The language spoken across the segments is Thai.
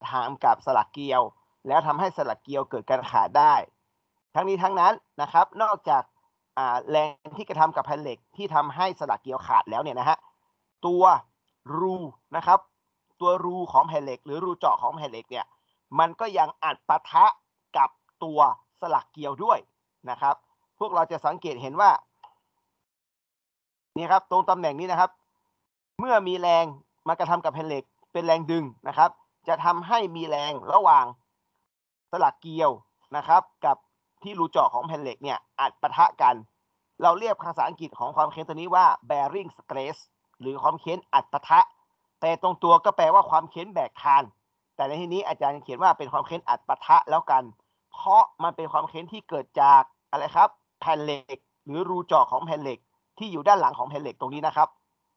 ทำกับสลักเกลียวแล้วทำให้สลักเกลียวเกิดการขาดได้ทั้งนี้ทั้งนั้นนะครับนอกจากแรงที่กระทำกับแผ่นเหล็กที่ทำให้สลักเกลียวขาดแล้วเนี่ยนะฮะตัวรูนะครับตัวรูของแผ่นเหล็กหรือรูเจาะของแผ่นเหล็กเนี่ยมันก็ยังอัดปะทะกับตัวสลักเกลียวด้วยนะครับพวกเราจะสังเกตเห็นว่านี่ครับตรงตำแหน่งนี้นะครับเมื่อมีแรงมากระทำกับแผ่นเหล็กเป็นแรงดึงนะครับจะทำให้มีแรงระหว่างสลักเกลียวนะครับกับที่รูเจาะของแผ่นเหล็กเนี่ยอัดปะทะกันเราเรียกภาษาอังกฤษของความเค้นตัวนี้ว่า bearing stress หรือความเค้นอัดปะทะแต่ตรงตัวก็แปลว่าความเค้นแบกคานแต่ในที่นี้อาจารย์เขียนว่าเป็นความเค้นอัดปะทะแล้วกันเพราะมันเป็นความเค้นที่เกิดจากอะไรครับแผ่นเหล็กหรือรูเจาะของแผ่นเหล็กที่อยู่ด้านหลังของแผ่นเหล็กตรงนี้นะครับ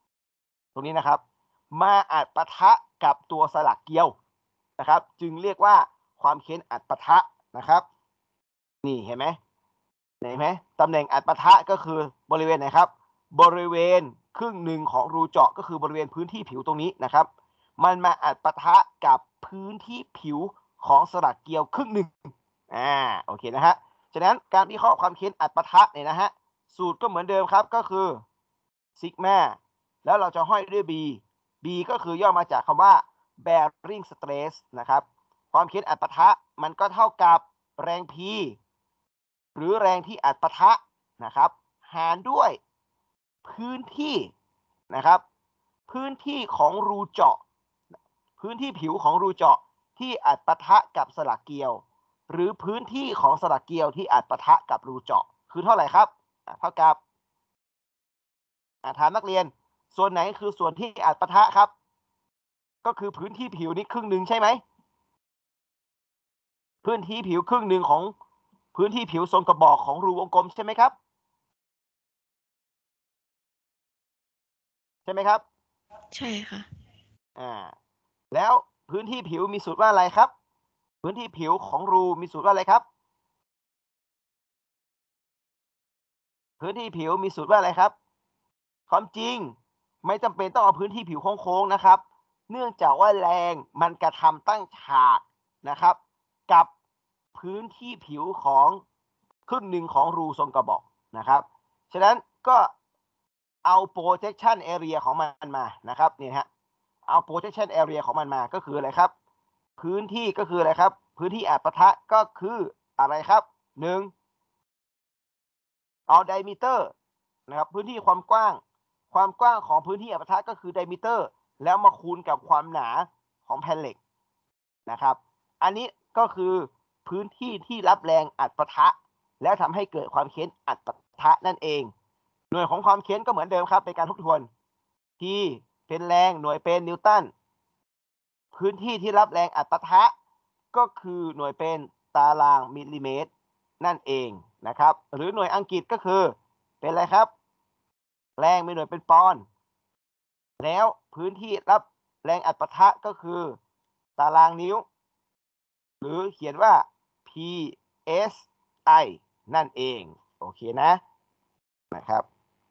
มาอัดปะทะกับตัวสลักเกลียวนะครับจึงเรียกว่าความเค้นอัดปะทะนะครับนี่เห็นไหมตำแหน่งอัดปะทะก็คือบริเวณไหนครับบริเวณครึ่งหนึ่งของรูเจาะก็คือบริเวณพื้นที่ผิวตรงนี้นะครับมันมาอัดปะทะกับพื้นที่ผิวของสลักเกลียวครึ่งหนึ่งโอเคนะฮะฉะนั้นการวิเคราะห์ความเค้นอัดปะทะเนี่ยนะฮะสูตรก็เหมือนเดิมครับก็คือซิกมาแล้วเราจะห้อยด้วย B ก็คือย่อมาจากคำว่า bearing stress นะครับความเค้นอัดปะทะมันก็เท่ากับแรง P หรือแรงที่อัดปะทะนะครับหารด้วยพื้นที่นะครับพื้นที่ของรูเจาะพื้นที่ผิวของรูเจาะที่อัดปะทะกับสลักเกลียวหรือพื้นที่ของสลักเกลียวที่อัดปะทะกับรูเจาะคือเท่าไหร่ครับเท่ากับถามนักเรียนส่วนไหนคือส่วนที่อัดปะทะครับก็คือพื้นที่ผิวนี้ครึ่งหนึ่งใช่ไหมพื้นที่ผิวครึ่งหนึ่งของพื้นที่ผิวทรงกระบอกของรูวงกลมใช่ไหมครับใช่ไหมครับใช่ค่ะแล้วพื้นที่ผิวมีสูตรว่าอะไรครับพื้นที่ผิวของรูมีสูตรว่าอะไรครับพื้นที่ผิวมีสูตรว่าอะไรครับความจริงไม่จำเป็นต้องเอาพื้นที่ผิวโค้งๆนะครับเนื่องจากว่าแรงมันกระทำตั้งฉากนะครับกับพื้นที่ผิวของครึ่งหนึ่งของรูทรงกระบอกนะครับฉะนั้นก็เอา projection area ของมันมานะครับนี่ฮะเอา projection area ของมันมาก็คืออะไรครับพื้นที่ก็คืออะไรครับพื้นที่อัดปะทะก็คืออะไรครับ1เอา diameter นะครับพื้นที่ความกว้างของพื้นที่อัดปะทะก็คือ diameter แล้วมาคูณกับความหนาของแผ่นเหล็กนะครับอันนี้ก็คือพื้นที่ที่รับแรงอัดปะทะแล้วทำให้เกิดความเค้นอัดปะทะนั่นเองหน่วยของความเค้นก็เหมือนเดิมครับเป็นการทบทวน T เป็นแรงหน่วยเป็นนิวตันพื้นที่ที่รับแรงอัดปะทะก็คือหน่วยเป็นตารางมิลลิเมตรนั่นเองนะครับหรือหน่วยอังกฤษก็คือเป็นอะไรครับแรงมีหน่วยเป็นปอนด์แล้วพื้นที่รับแรงอัดปะทะก็คือตารางนิ้วหรือเขียนว่า PSI นั่นเองโอเคนะครับ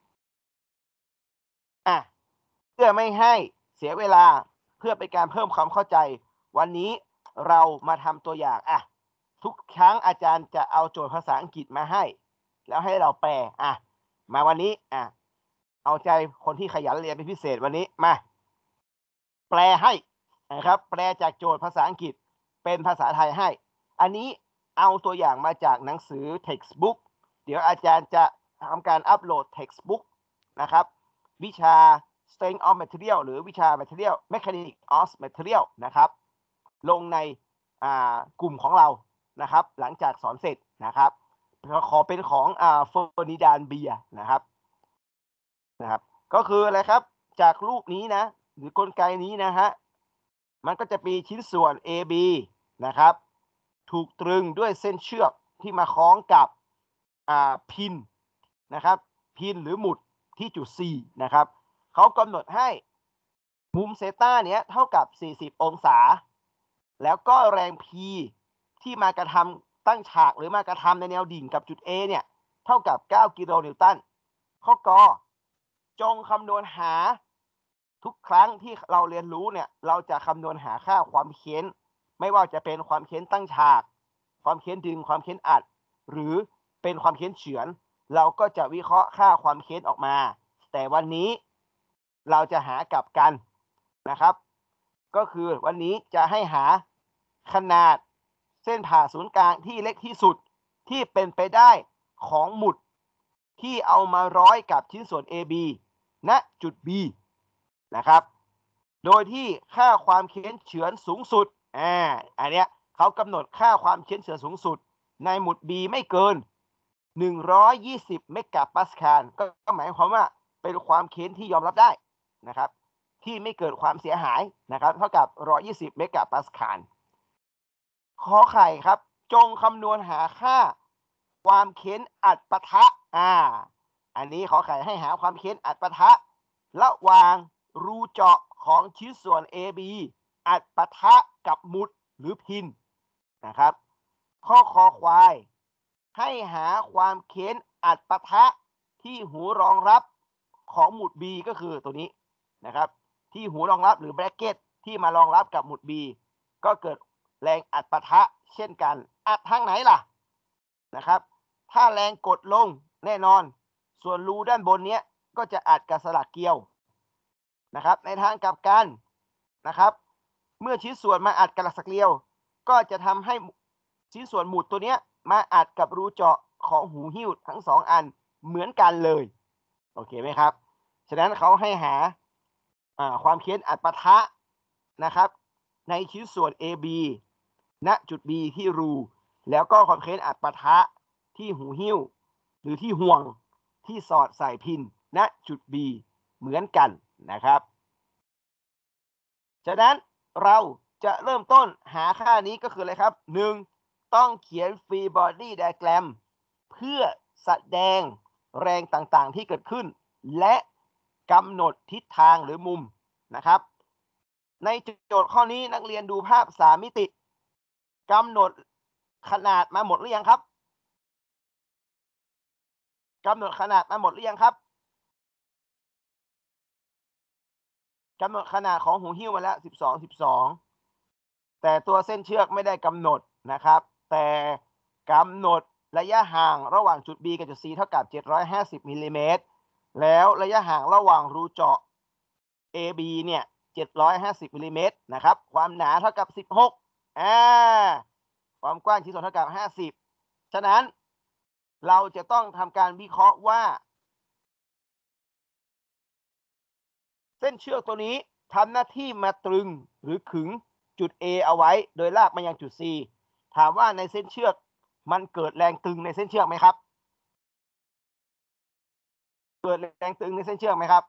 เพื่อไม่ให้เสียเวลาเพื่อเป็นการเพิ่มความเข้าใจวันนี้เรามาทำตัวอย่างทุกครั้งอาจารย์จะเอาโจทย์ภาษาอังกฤษมาให้แล้วให้เราแปลมาวันนี้เอาใจคนที่ขยันเรียนเป็นพิเศษวันนี้มาแปลให้นะครับแปลจากโจทย์ภาษาอังกฤษเป็นภาษาไทยให้อันนี้เอาตัวอย่างมาจากหนังสือ textbook เดี๋ยวอาจารย์จะทำการอัปโหลด textbook นะครับวิชา strength of material หรือวิชา material mechanics of material นะครับลงในกลุ่มของเรานะครับหลังจากสอนเสร็จนะครับขอเป็นของเฟอร์นิดานเบียนะครับก็คืออะไรครับจากรูปนี้นะหรือกลไกนี้นะฮะมันก็จะมีชิ้นส่วน AB นะครับถูกตรึงด้วยเส้นเชือกที่มาคล้องกับพินนะครับพินหรือหมุดที่จุด C นะครับเขากำหนดให้มุมเซตาเนี้ยเท่ากับ40องศาแล้วก็แรง P ที่มากระทำตั้งฉากหรือมากระทำในแนวดิ่งกับจุด A เนี่ยเท่ากับ9กิโลนิวตันข้อกจงคำนวณหาทุกครั้งที่เราเรียนรู้เนี่ยเราจะคำนวณหาค่าความเค้นไม่ว่าจะเป็นความเค้นตั้งฉากความเค้นดึงความเค้นอัดหรือเป็นความเค้นเฉือนเราก็จะวิเคราะห์ค่าความเค้นออกมาแต่วันนี้เราจะหากลับกันนะครับก็คือวันนี้จะให้หาขนาดเส้นผ่าศูนย์กลางที่เล็กที่สุดที่เป็นไปได้ของหมุดที่เอามาร้อยกับชิ้นส่วน AB ณจุด B นะครับโดยที่ค่าความเค้นเฉือนสูงสุดอันเนี้ยเขากำหนดค่าความเค้นเฉือนสูงสุดในหมุด B ไม่เกิน120เมกะปาสคาลก็หมายความว่าเป็นความเค้นที่ยอมรับได้นะครับที่ไม่เกิดความเสียหายนะครับเท่ากับ120เมกะปาสคาลขอไข่ครับจงคำนวณหาค่าความเค้นอัดปะทะอันนี้ขอไข่ให้หาความเค้นอัดปะทะระหว่างรูเจาะของชิ้นส่วน AB อัดปะทะกับหมุดหรือพินนะครับข้อคอควายให้หาความเค้นอัดปะทะที่หูรองรับของหมุด B ก็คือตัวนี้นะครับที่หูรองรับหรือแบรกเก็ตที่มารองรับกับหมุด B ก็เกิดแรงอัดปะทะเช่นกันอัดทางไหนล่ะนะครับถ้าแรงกดลงแน่นอนส่วนรูด้านบนนี้ก็จะอัดกับสลักเกลียวนะครับในทางกลับกันนะครับเมื่อชิ้นส่วนมาอัดกับสลักเกลียวก็จะทำให้ชิ้นส่วนหมุดตัวนี้มาอัดกับรูเจาะของหูหิ้วทั้งสองอันเหมือนกันเลยโอเคไหมครับฉะนั้นเขาให้หาความเค้นอัดปะทะนะครับในชิ้นส่วน AB ณจุด B ที่รูแล้วก็ความเค้นอัดปะทะที่หูหิ้วหรือที่ห่วงที่สอดใส่พินณจุด B เหมือนกันนะครับฉะนั้นเราจะเริ่มต้นหาค่านี้ก็คืออะไรครับ1ต้องเขียน free body diagram เพื่อแสดงแรงต่างๆที่เกิดขึ้นและกำหนดทิศทางหรือมุมนะครับในโจทย์ข้อนี้นักเรียนดูภาพ3มิติกำหนดขนาดมาหมดหรือยังครับกำหนดขนาดมาหมดหรือยังครับกำหนดขนาดของหูหิ้วมาแล้ว12แต่ตัวเส้นเชือกไม่ได้กำหนดนะครับแต่กำหนดระยะห่างระหว่างจุด B กับจุด C เท่ากับ750มิลลิเมตรแล้วระยะห่างระหว่างรูเจาะ AB เนี่ย750มิลลิเมตรนะครับความหนาเท่ากับ16ความกว้างชิ้นส่วนเท่ากับ50ฉะนั้นเราจะต้องทำการวิเคราะห์ว่าเส้นเชือกตัวนี้ทำหน้าที่มาตรึงหรือขึงจุด A เอาไว้โดยลากมายังจุด C ถามว่าในเส้นเชือกมันเกิดแรงตึงในเส้นเชือกไหมครับเกิดแรงตึงในเส้นเชือกไหมครับ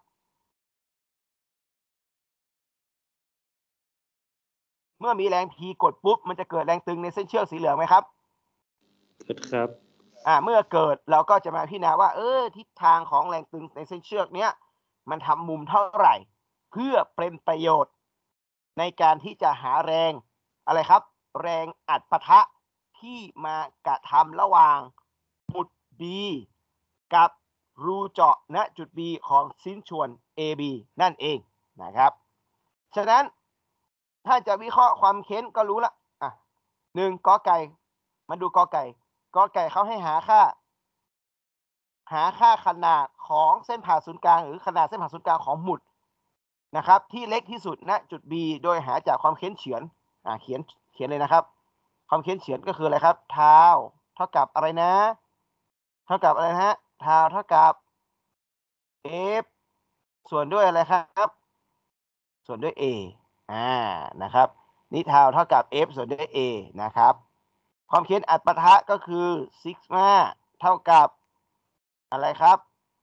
เมื่อมีแรง P กดปุ๊บมันจะเกิดแรงตึงในเส้นเชือกสีเหลืองไหมครับเกิดครับเมื่อเกิดเราก็จะมาพิจารณาว่าทิศทางของแรงตึงในเส้นเชือกเนี้ยมันทำมุมเท่าไหร่เพื่อเป็นประโยชน์ในการที่จะหาแรงอะไรครับแรงอัดปะทะที่มากระทำระหว่างหมุด B กับรูเจาะณจุด B ของชิ้นส่วน AB นั่นเองนะครับฉะนั้นถ้าจะวิเคราะห์ความเค้นก็รู้ละ1กอไก่มาดูกอไก่เขาให้หาค่าขนาดของเส้นผ่าศูนย์กลางหรือขนาดเส้นผ่าศูนย์กลางของหมุดนะครับที่เล็กที่สุดณจุด B โดยหาจากความเค้นเฉือนเขียนเลยนะครับความเค้นเฉือนก็คืออะไรครับเท้าเท่ากับอะไรนะเท่ากับอะไรนะฮะเท้าเท่ากับ F ส่วนด้วยอะไรครับส่วนด้วย A นะครับนี่เท้าเท่ากับ F ส่วนด้วย A นะครับความเค้นอัดปะทะก็คือซิกมาเท่ากับอะไรครับ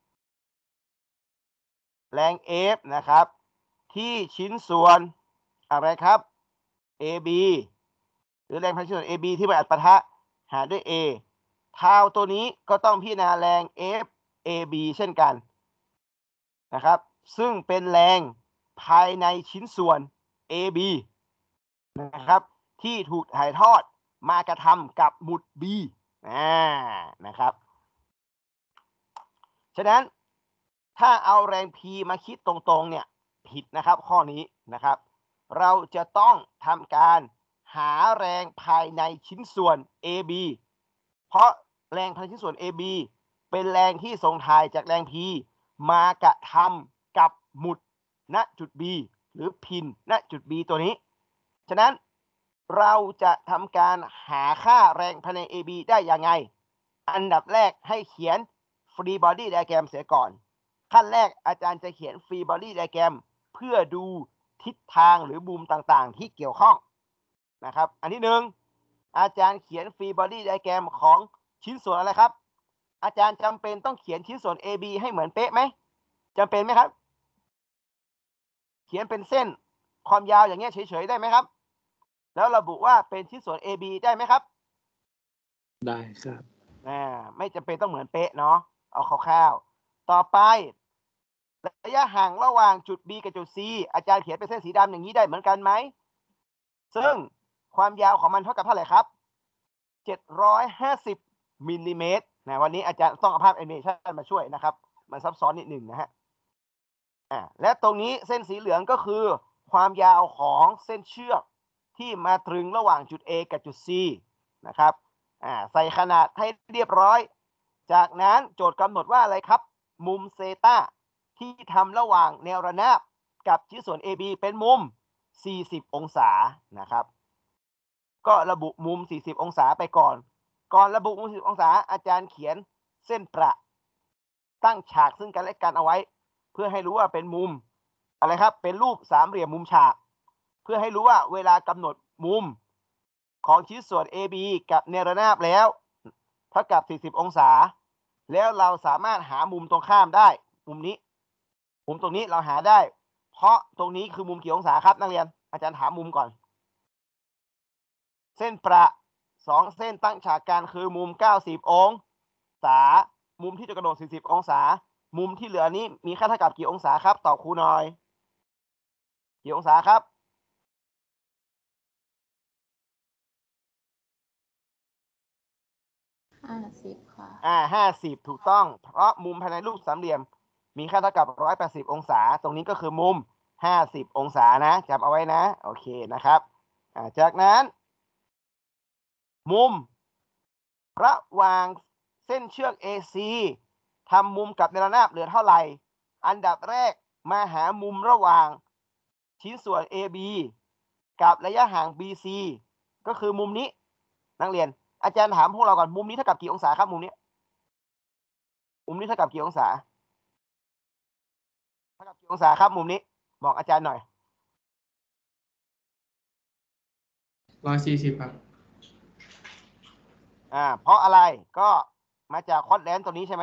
แรง F นะครับที่ชิ้นส่วนอะไรครับ AB หรือแรงพันชิ้นส่วน AB ที่มาอัดปะทะหารด้วย A เท้าตัวนี้ก็ต้องพิจารณาแรง FAB เช่นกันนะครับซึ่งเป็นแรงภายในชิ้นส่วน AB นะครับที่ถูกถ่ายทอดมากระทำกับหมุด B นะครับฉะนั้นถ้าเอาแรง P มาคิดตรงๆเนี่ยผิดนะครับข้อนี้นะครับเราจะต้องทำการหาแรงภายในชิ้นส่วน AB เพราะแรงภายในชิ้นส่วน AB เป็นแรงที่ส่งถ่ายจากแรง P มากระทำกับหมุดณจุด B หรือพินณจุด B ตัวนี้ฉะนั้นเราจะทำการหาค่าแรงภายใน AB ได้ยังไงอันดับแรกให้เขียน Free Body Diagram เสียก่อนขั้นแรกอาจารย์จะเขียน Free Body Diagram เพื่อดูทิศทางหรือมุมต่างๆที่เกี่ยวข้องนะครับอันที่หนึ่งอาจารย์เขียน Free Body Diagram ของชิ้นส่วนอะไรครับอาจารย์จำเป็นต้องเขียนชิ้นส่วน AB ให้เหมือนเป๊ะไหมจำเป็นไหมครับเขียนเป็นเส้นความยาวอย่างเงี้ยเฉยๆได้ไหมครับแล้วระบุว่าเป็นชิ้นส่วน AB ได้ไหมครับได้ครับไม่จำเป็นต้องเหมือนเป๊ะเนาะเอาคร่าวๆต่อไประยะห่างระหว่างจุด B กับจุด C อาจารย์เขียนเป็นเส้นสีดำอย่างนี้ได้เหมือนกันไหมซึ่งความยาวของมันเท่ากับเท่าไหร่ครับ750มิลลิเมตรวันนี้อาจารย์ต้องเอาภาพแอนิเมชันมาช่วยนะครับมันซับซ้อนนิดหนึ่งนะฮะและตรงนี้เส้นสีเหลืองก็คือความยาวของเส้นเชือกที่มาตรึงระหว่างจุด A กับจุด C นะครับใส่ขนาดให้เรียบร้อยจากนั้นโจทย์กำหนดว่าอะไรครับมุมเซตาที่ทำระหว่างแนวระนาบกับชิ้นส่วน AB เป็นมุม40องศานะครับก็ระบุมุม40องศาไปก่อนระบุมุม40องศาอาจารย์เขียนเส้นประตั้งฉากซึ่งกันและกันเอาไว้เพื่อให้รู้ว่าเป็นมุมอะไรครับเป็นรูปสามเหลี่ยมมุมฉากเพื่อให้รู้ว่าเวลากำหนดมุมของชิ้นส่วน AB กับแนวระนาบแล้วเท่ากับ40องศาแล้วเราสามารถหามุมตรงข้ามได้มุมตรงนี้เราหาได้เพราะตรงนี้คือมุมกี่องศาครับนักเรียนอาจารย์ถามมุมก่อนเส้นประ2เส้นตั้งฉากกันคือมุม90องศามุมที่จะกระโดด40องศามุมที่เหลือนี้มีค่าเท่ากับกี่องศาครับตอบครูหน่อยกี่องศาครับ 50ค่ะ 50ถูกต้องเพราะมุมภายในรูปสามเหลี่ยมมีค่าเท่ากับ180องศาตรงนี้ก็คือมุม50องศานะจำเอาไว้นะโอเคนะครับจากนั้นมุมระหว่างเส้นเชือก AC ทำมุมกับแนวระนาบเหลือเท่าไหร่อันดับแรกมาหามุมระหว่างชิ้นส่วน AB กับระยะห่าง BC ก็คือมุมนี้นักเรียนอาจารย์ถามพวกเราก่อนมุมนี้เท่ากับกี่องศาครับมุมนี้เท่ากับกี่องศาครับมุมนี้บอกอาจารย์หน่อย 140ครับเพราะอะไรก็มาจากคอดแลนตัวนี้ใช่ไหม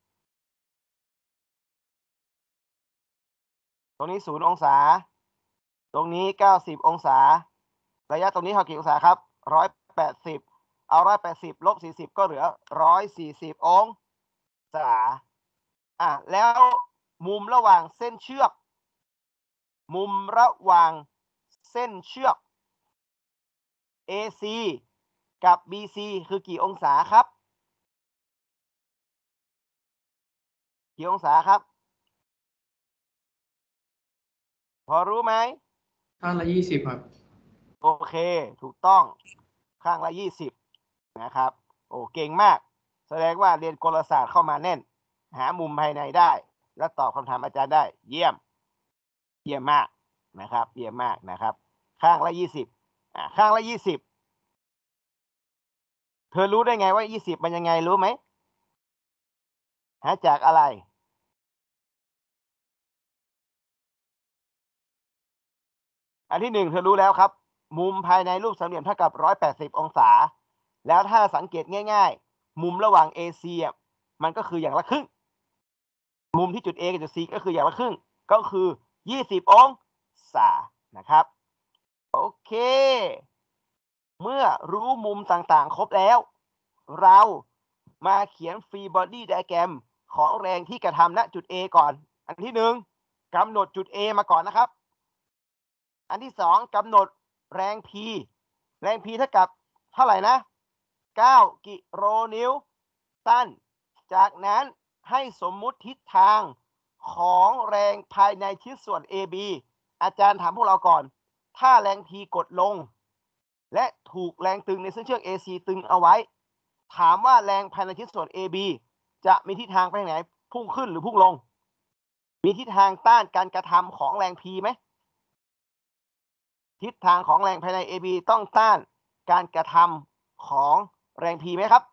ตรงนี้0องศาตรงนี้90องศาระยะตรงนี้เท่ากี่องศาครับ180เอา180ลบ40ก็เหลือ140องศาแล้วมุมระหว่างเส้นเชือกAC กับ BC คือกี่องศาครับกี่องศาครับพอรู้ไหมข้างละ20ครับโอเคถูกต้องข้างละ20นะครับโอ้เก่งมากแสดงว่าเรียนกลศาสตร์เข้ามาแน่นหามุมภายในได้และตอบคำถามอาจารย์ได้เยี่ยมมากนะครับเยี่ยมมากนะครับข้างละ20ข้างละ20เธอรู้ได้ไงว่า20มันยังไงรู้ไหมหาจากอะไรอันที่1เธอรู้แล้วครับมุมภายในรูปสามเหลี่ยมเท่ากับ180องศาแล้วถ้าสังเกตง่ายๆมุมระหว่าง AC มันก็คืออย่างละครึ่งมุมที่จุด A กับจุด C ก็คืออย่างละครึ่งก็คือ20องศานะครับโอเคเมื่อรู้มุมต่างๆครบแล้วเรามาเขียน Free Body Diagram ของแรงที่กระทำณจุด A ก่อนอันที่1กำหนดจุด A มาก่อนนะครับอันที่2กำหนดแรง P เท่ากับเท่าไหร่นะ9กิโลนิวตันจากนั้นให้สมมุติทิศทางของแรงภายในชิ้นส่วน AB อาจารย์ถามพวกเราก่อนถ้าแรง P กดลงและถูกแรงตึงในเส้นเชือก AC ตึงเอาไว้ถามว่าแรงภายในชิ้นส่วน AB จะมีทิศทางไปทางไหนพุ่งขึ้นหรือพุ่งลงมีทิศทางต้านการกระทำของแรง P ไหมทิศทางของแรงภายใน AB ต้องต้านการกระทำของแรง P ไหมครับ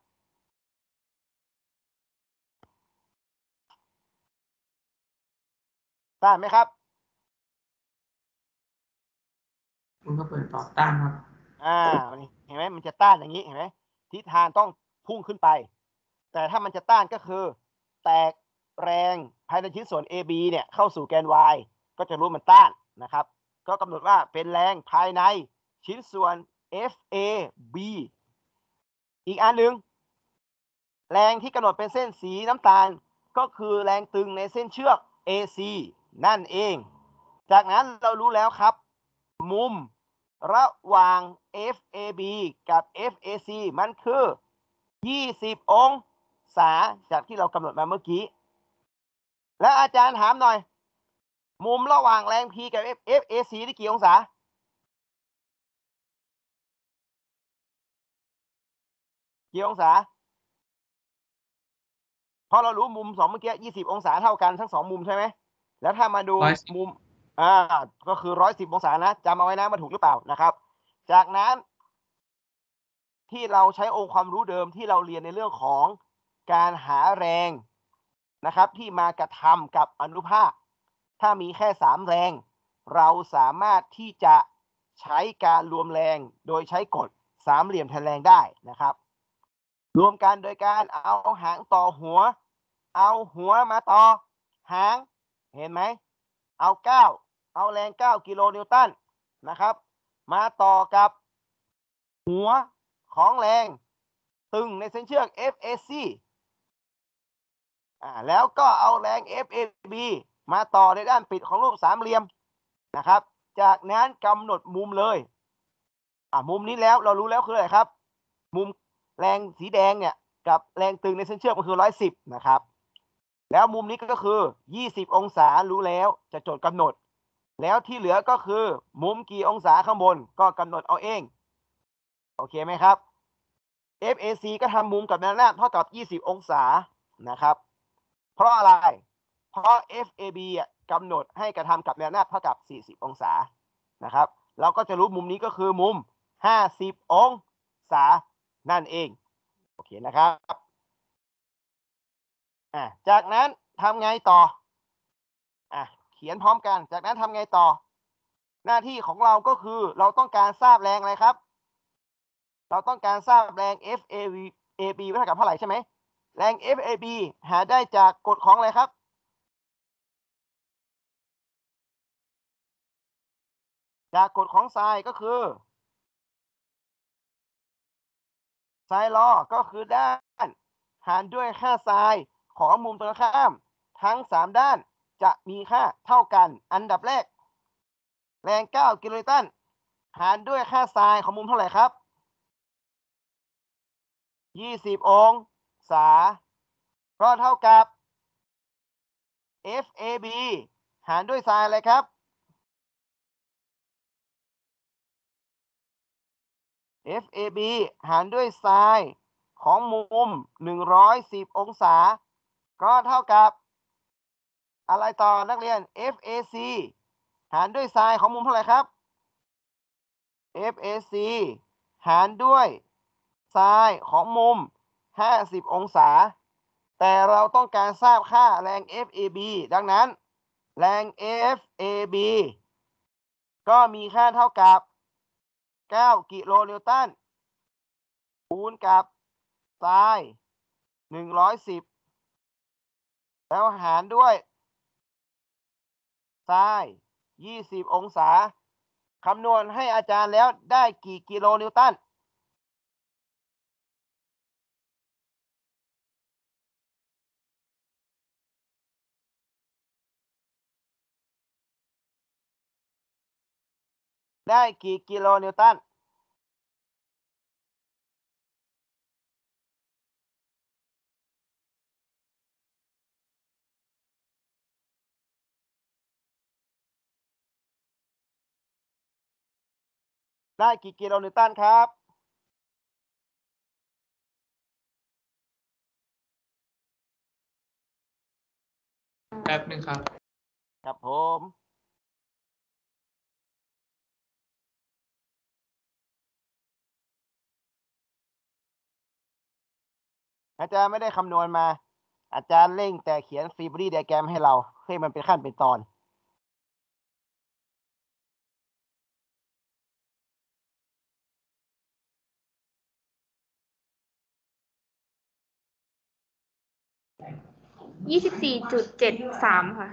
ต้านไหมครับมันก็เปิดต่อต้านครับเห็นไหมมันจะต้านอย่างนี้เห็นไหมทิศทางต้องพุ่งขึ้นไปแต่ถ้ามันจะต้านก็คือแตกแรงภายในชิ้นส่วน AB เนี่ยเข้าสู่แกน Y ก็จะรู้มันต้านนะครับก็กำหนดว่าเป็นแรงภายในชิ้นส่วน FAB อีกอันหนึ่งแรงที่กำหนดเป็นเส้นสีน้ำตาลก็คือแรงตึงในเส้นเชือก AC นั่นเองจากนั้นเรารู้แล้วครับมุมระหว่าง FAB กับ FAC มันคือ20 องศาจากที่เรากำหนดมาเมื่อกี้และอาจารย์ถามหน่อยมุมระหว่างแรง P กับ FAC ได้กี่องศากี่องศาเพราะเรารู้มุม2เมื่อกี้20องศาเท่ากันทั้ง2มุมใช่ไหมแล้วถ้ามาดูมุมก็คือ110องศานะจำเอาไว้นะมาถูกหรือเปล่านะครับจากนั้นที่เราใช้องค์ความรู้เดิมที่เราเรียนในเรื่องของการหาแรงนะครับที่มากระทำกับอนุภาคถ้ามีแค่3แรงเราสามารถที่จะใช้การรวมแรงโดยใช้กฎสามเหลี่ยมแทนแรงได้นะครับรวมกันโดยการเอาหางต่อหัวเอาหัวมาต่อหางเห็นไหมเอาแรง9กิโลนิวตันนะครับมาต่อกับหัวของแรงตึงในเส้นเชือก FAC แล้วก็เอาแรง FAB มาต่อในด้านปิดของรูปสามเหลี่ยมนะครับจากนั้นกำหนดมุมเลยมุมนี้แล้วเรารู้แล้วคืออะไรครับมุมแรงสีแดงเนี่ยกับแรงตึงในเส้นเชือกมันคือ110นะครับแล้วมุมนี้ก็คือ20องศารู้แล้วจะจดกำหนดแล้วที่เหลือก็คือมุมกี่องศาข้างบนก็กำหนดเอาเองโอเคไหมครับ FAC ก็ทำมุมกับแนวหน้าเท่ากับ20องศานะครับเพราะอะไรเพราะ FAB กำหนดให้กระทำกับแนวหน้าเท่ากับ40องศานะครับเราก็จะรู้มุมนี้ก็คือมุม50องศานั่นเองโอเคนะครับจากนั้นทำไงต่อเขียนพร้อมกันจากนั้นทำไงต่อหน้าที่ของเราก็คือเราต้องการทราบแรงอะไรครับเราต้องการทราบแรง FAB เท่ากับเท่าไหร่ใช่ไหมแรง FAB หาได้จากกฎของอะไรครับจากกฎของไซน์ก็คือไซน์ลอก็คือด้านหารด้วยค่าไซน์ของมุมตรงข้ามทั้ง3ด้านจะมีค่าเท่ากันอันดับแรกแรง9กิโลนิวตันหารด้วยค่าไซน์ของมุมเท่าไหร่ครับ20องศาก็เท่ากับ FAB หารด้วยไซน์อะไรครับ FAB หารด้วยไซน์ของมุม110องศาก็เท่ากับอะไรต่อนักเรียน FAC หารด้วยไซน์ของมุมเท่าไหร่ครับ FAC หารด้วยไซน์ของมุม50องศาแต่เราต้องการทราบค่าแรง FAB ดังนั้นแรง FAB ก็มีค่าเท่ากับ9กิโลนิวตันคูณกับไซน์110แล้วหารด้วยไซน์20องศาคำนวณให้อาจารย์แล้วได้กี่กิโลนิวตันได้กี่กิโลนิวตันได้กี่กิโลนิวตันครับแป๊บหนึ่งครับครับผมอาจารย์ไม่ได้คำนวณมา อาจารย์เร่งแต่เขียนฟีบอรี่ไดอะแกรมให้เราให้มันเป็นขั้นเป็นตอน 24.73 ค่ะ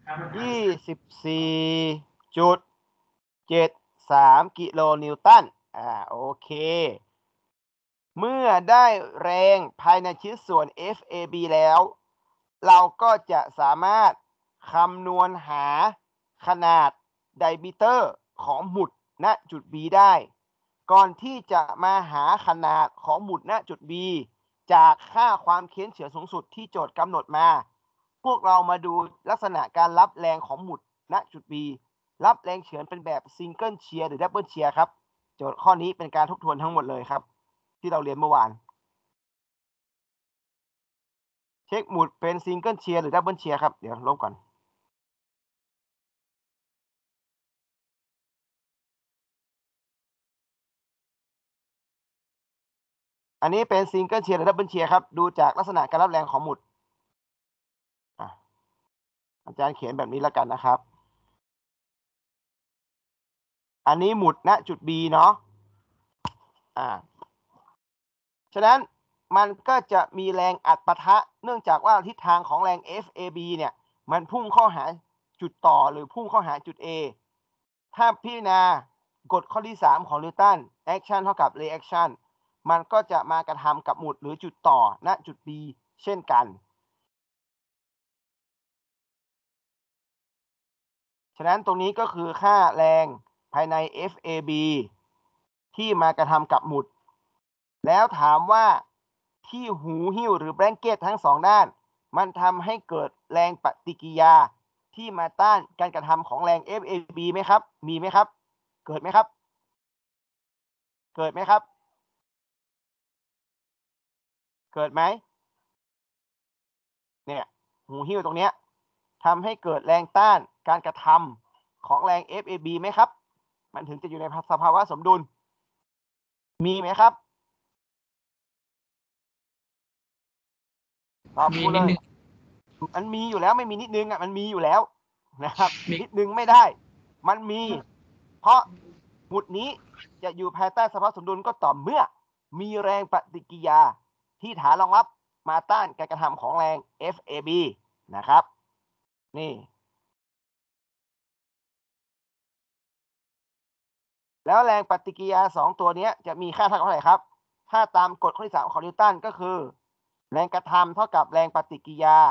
24.73 กิโลนิวตันโอเค เมื่อได้แรงภายในชิ้นส่วน FAB แล้ว เราก็จะสามารถคำนวณหาขนาดไดมิเตอร์ของหมุดณจุด B ได้ ก่อนที่จะมาหาขนาดของหมุดณจุด B จากค่าความเค้นเฉือนสูงสุดที่โจทย์กำหนดมา พวกเรามาดูลักษณะการรับแรงของหมุดณจุด B รับแรงเฉือนเป็นแบบซิงเกิลเชียร์หรือดับเบิลเชียร์ครับ โจทย์ข้อนี้เป็นการทบทวนทั้งหมดเลยครับ ที่เราเรียนเมื่อวาน เช็คหมุดเป็นซิงเกิลเชียร์หรือดับเบิลเชียร์ครับ เดี๋ยวลบก่อน อันนี้เป็นซิงเกิลเชียร์หรือดับเบิลเชียร์ครับ ดูจากลักษณะการรับแรงของหมุดอาจารย์เขียนแบบนี้แล้วกันนะครับ อันนี้หมุดณจุด B เนาะฉะนั้นมันก็จะมีแรงอัดปะทะเนื่องจากว่าทิศทางของแรง FAB เนี่ยมันพุ่งเข้าหาจุดต่อหรือพุ่งเข้าหาจุด A ถ้าพิจารณากฎข้อที่ 3 ของนิวตัน action เท่ากับ reaction มันก็จะมากระทำกับหมุดหรือจุดต่อณจุด B เช่นกันฉะนั้นตรงนี้ก็คือค่าแรงภายใน FAB ที่มากระทำกับหมุดแล้วถามว่าที่หูหิ้วหรือแบงเก็ตทั้งสองด้านมันทำให้เกิดแรงปฏิกิริยาที่มาต้านการกระทำของแรง FAB ไหมครับมีไหมครับเกิดไหมครับเกิดไหมครับเกิดไหมเนี่ยหูหิ้วตรงเนี้ยทำให้เกิดแรงต้านการกระทำของแรง FAB ไหมครับมันถึงจะอยู่ในสภาวะสมดุลมีไหมครับตอบมีกูนิเลดยนึงมันมีอยู่แล้วไม่มีนิดนึงมันมีอยู่แล้วนะครับมีนิดนึงไม่ได้มันมีเพราะหมุดนี้จะอยู่ภายใต้สภาพสมดุลก็ต่อเมื่อมีแรงปฏิกิริยาที่ฐานรองรับมาต้านการกระทำของแรง FAB นะครับนี่แล้วแรงปฏิกิริยา2ตัวนี้จะมีค่าเท่ากับเท่าไหร่ครับถ้าตามกฎข้อที่ 3 ของนิวตันก็คือแรงกระทำเท่ากับแรงปฏิกิริยา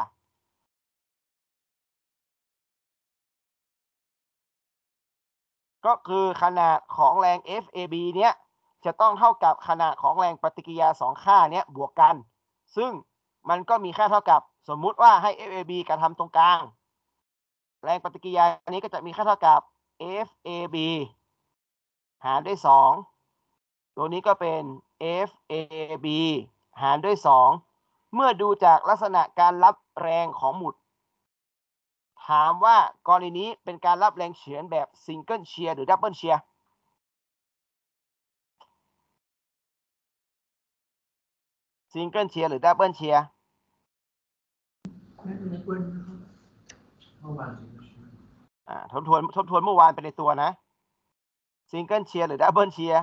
ก็คือขนาดของแรง FAB เนี้ยจะต้องเท่ากับขนาดของแรงปฏิกิริยา2ค่าเนี้ยบวกกันซึ่งมันก็มีค่าเท่ากับสมมุติว่าให้ FAB กระทำตรงกลางแรงปฏิกิริยานี้ก็จะมีค่าเท่ากับ FAB หารด้วย2ตัวนี้ก็เป็น FAB หารด้วย2เมื่อดูจากลักษณะการรับแรงของหมุดถามว่ากรณีนี้เป็นการรับแรงเฉือนแบบซิงเกิลเชียร์หรือดับเบิลเชียร์ซิงเกิลเชียร์หรือดับเบิลเชียร์ทบทวนเมื่อวานไปในตัวนะซิงเกิลเชียร์หรือดับเบิลเชียร์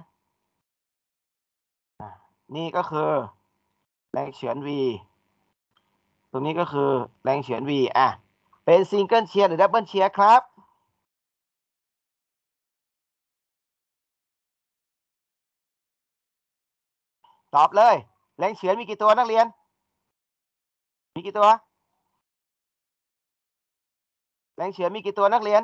นี่ก็คือแรงเฉือน V ตรงนี้ก็คือแรงเฉือน V เป็นซิงเกิลเชียร์หรือดับเบิลเชียร์ครับตอบเลยแรงเฉือนมีกี่ตัวนักเรียนมีกี่ตัวแรงเฉือนมีกี่ตัวนักเรียน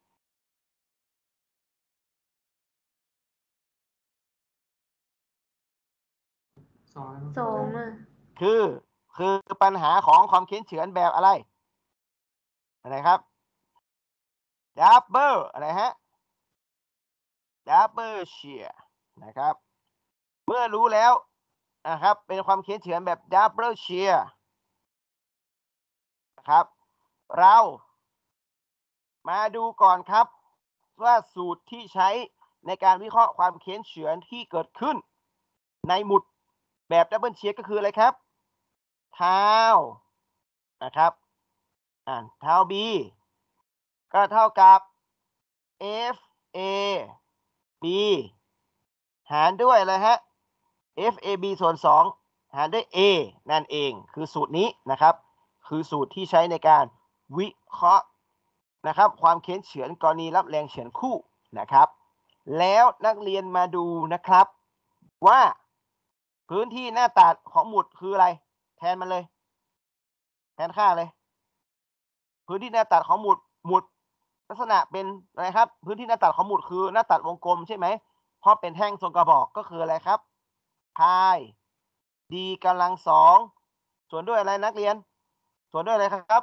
2 คือปัญหาของความเค้นเฉือนแบบอะไรครับดับเบิลอะไรฮะ double shear นะครับเมื่อรู้แล้วนะครับเป็นความเขียนเฉือนแบบ double shear นะครับเรามาดูก่อนครับว่าสูตรที่ใช้ในการวิเคราะห์ความเขียนเฉือนที่เกิดขึ้นในหมุดแบบ double shear ก็คืออะไรครับเท้านะครับเท้า B ก็เท่ากับ FA B หารด้วยอะไรฮะ FAB ส่วน2หารด้วย A นั่นเองคือสูตรนี้นะครับคือสูตรที่ใช้ในการวิเคราะห์นะครับความเขียนเฉือนกรณีรับแรงเฉือนคู่นะครับแล้วนักเรียนมาดูนะครับว่าพื้นที่หน้าตัดของหมุดคืออะไรแทนมันเลยแทนค่าเลยพื้นที่หน้าตัดของหมุดลักษณะเป็นอะไรครับพื้นที่หน้าตัดของหมุดคือหน้าตัดวงกลมใช่ไหมเพราะเป็นแท่งทรงกระบอกก็คืออะไรครับพายดีกำลัง2ส่วนด้วยอะไรนักเรียนส่วนด้วยอะไรครับ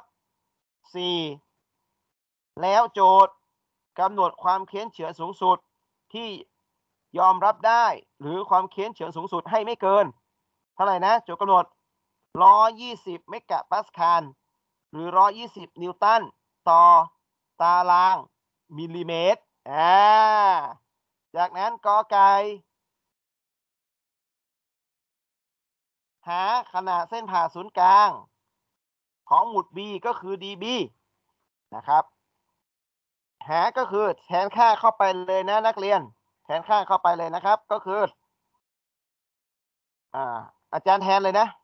4แล้วโจทย์กำหนดความเค้นเฉือนสูงสุดที่ยอมรับได้หรือความเค้นเฉือนสูงสุดให้ไม่เกินเท่าไหร่นะโจทย์กำหนด120เมกะปาสคาลหรือ120นิวตันต่อตารางมิลลิเมตรจากนั้นกอไก่หาขนาดเส้นผ่าศูนย์กลางของหมุด B ก็คือ dB นะครับหาก็คือแทนค่าเข้าไปเลยนะนักเรียนแทนค่าเข้าไปเลยนะครับก็คืออาจารย์แทนเลยนะ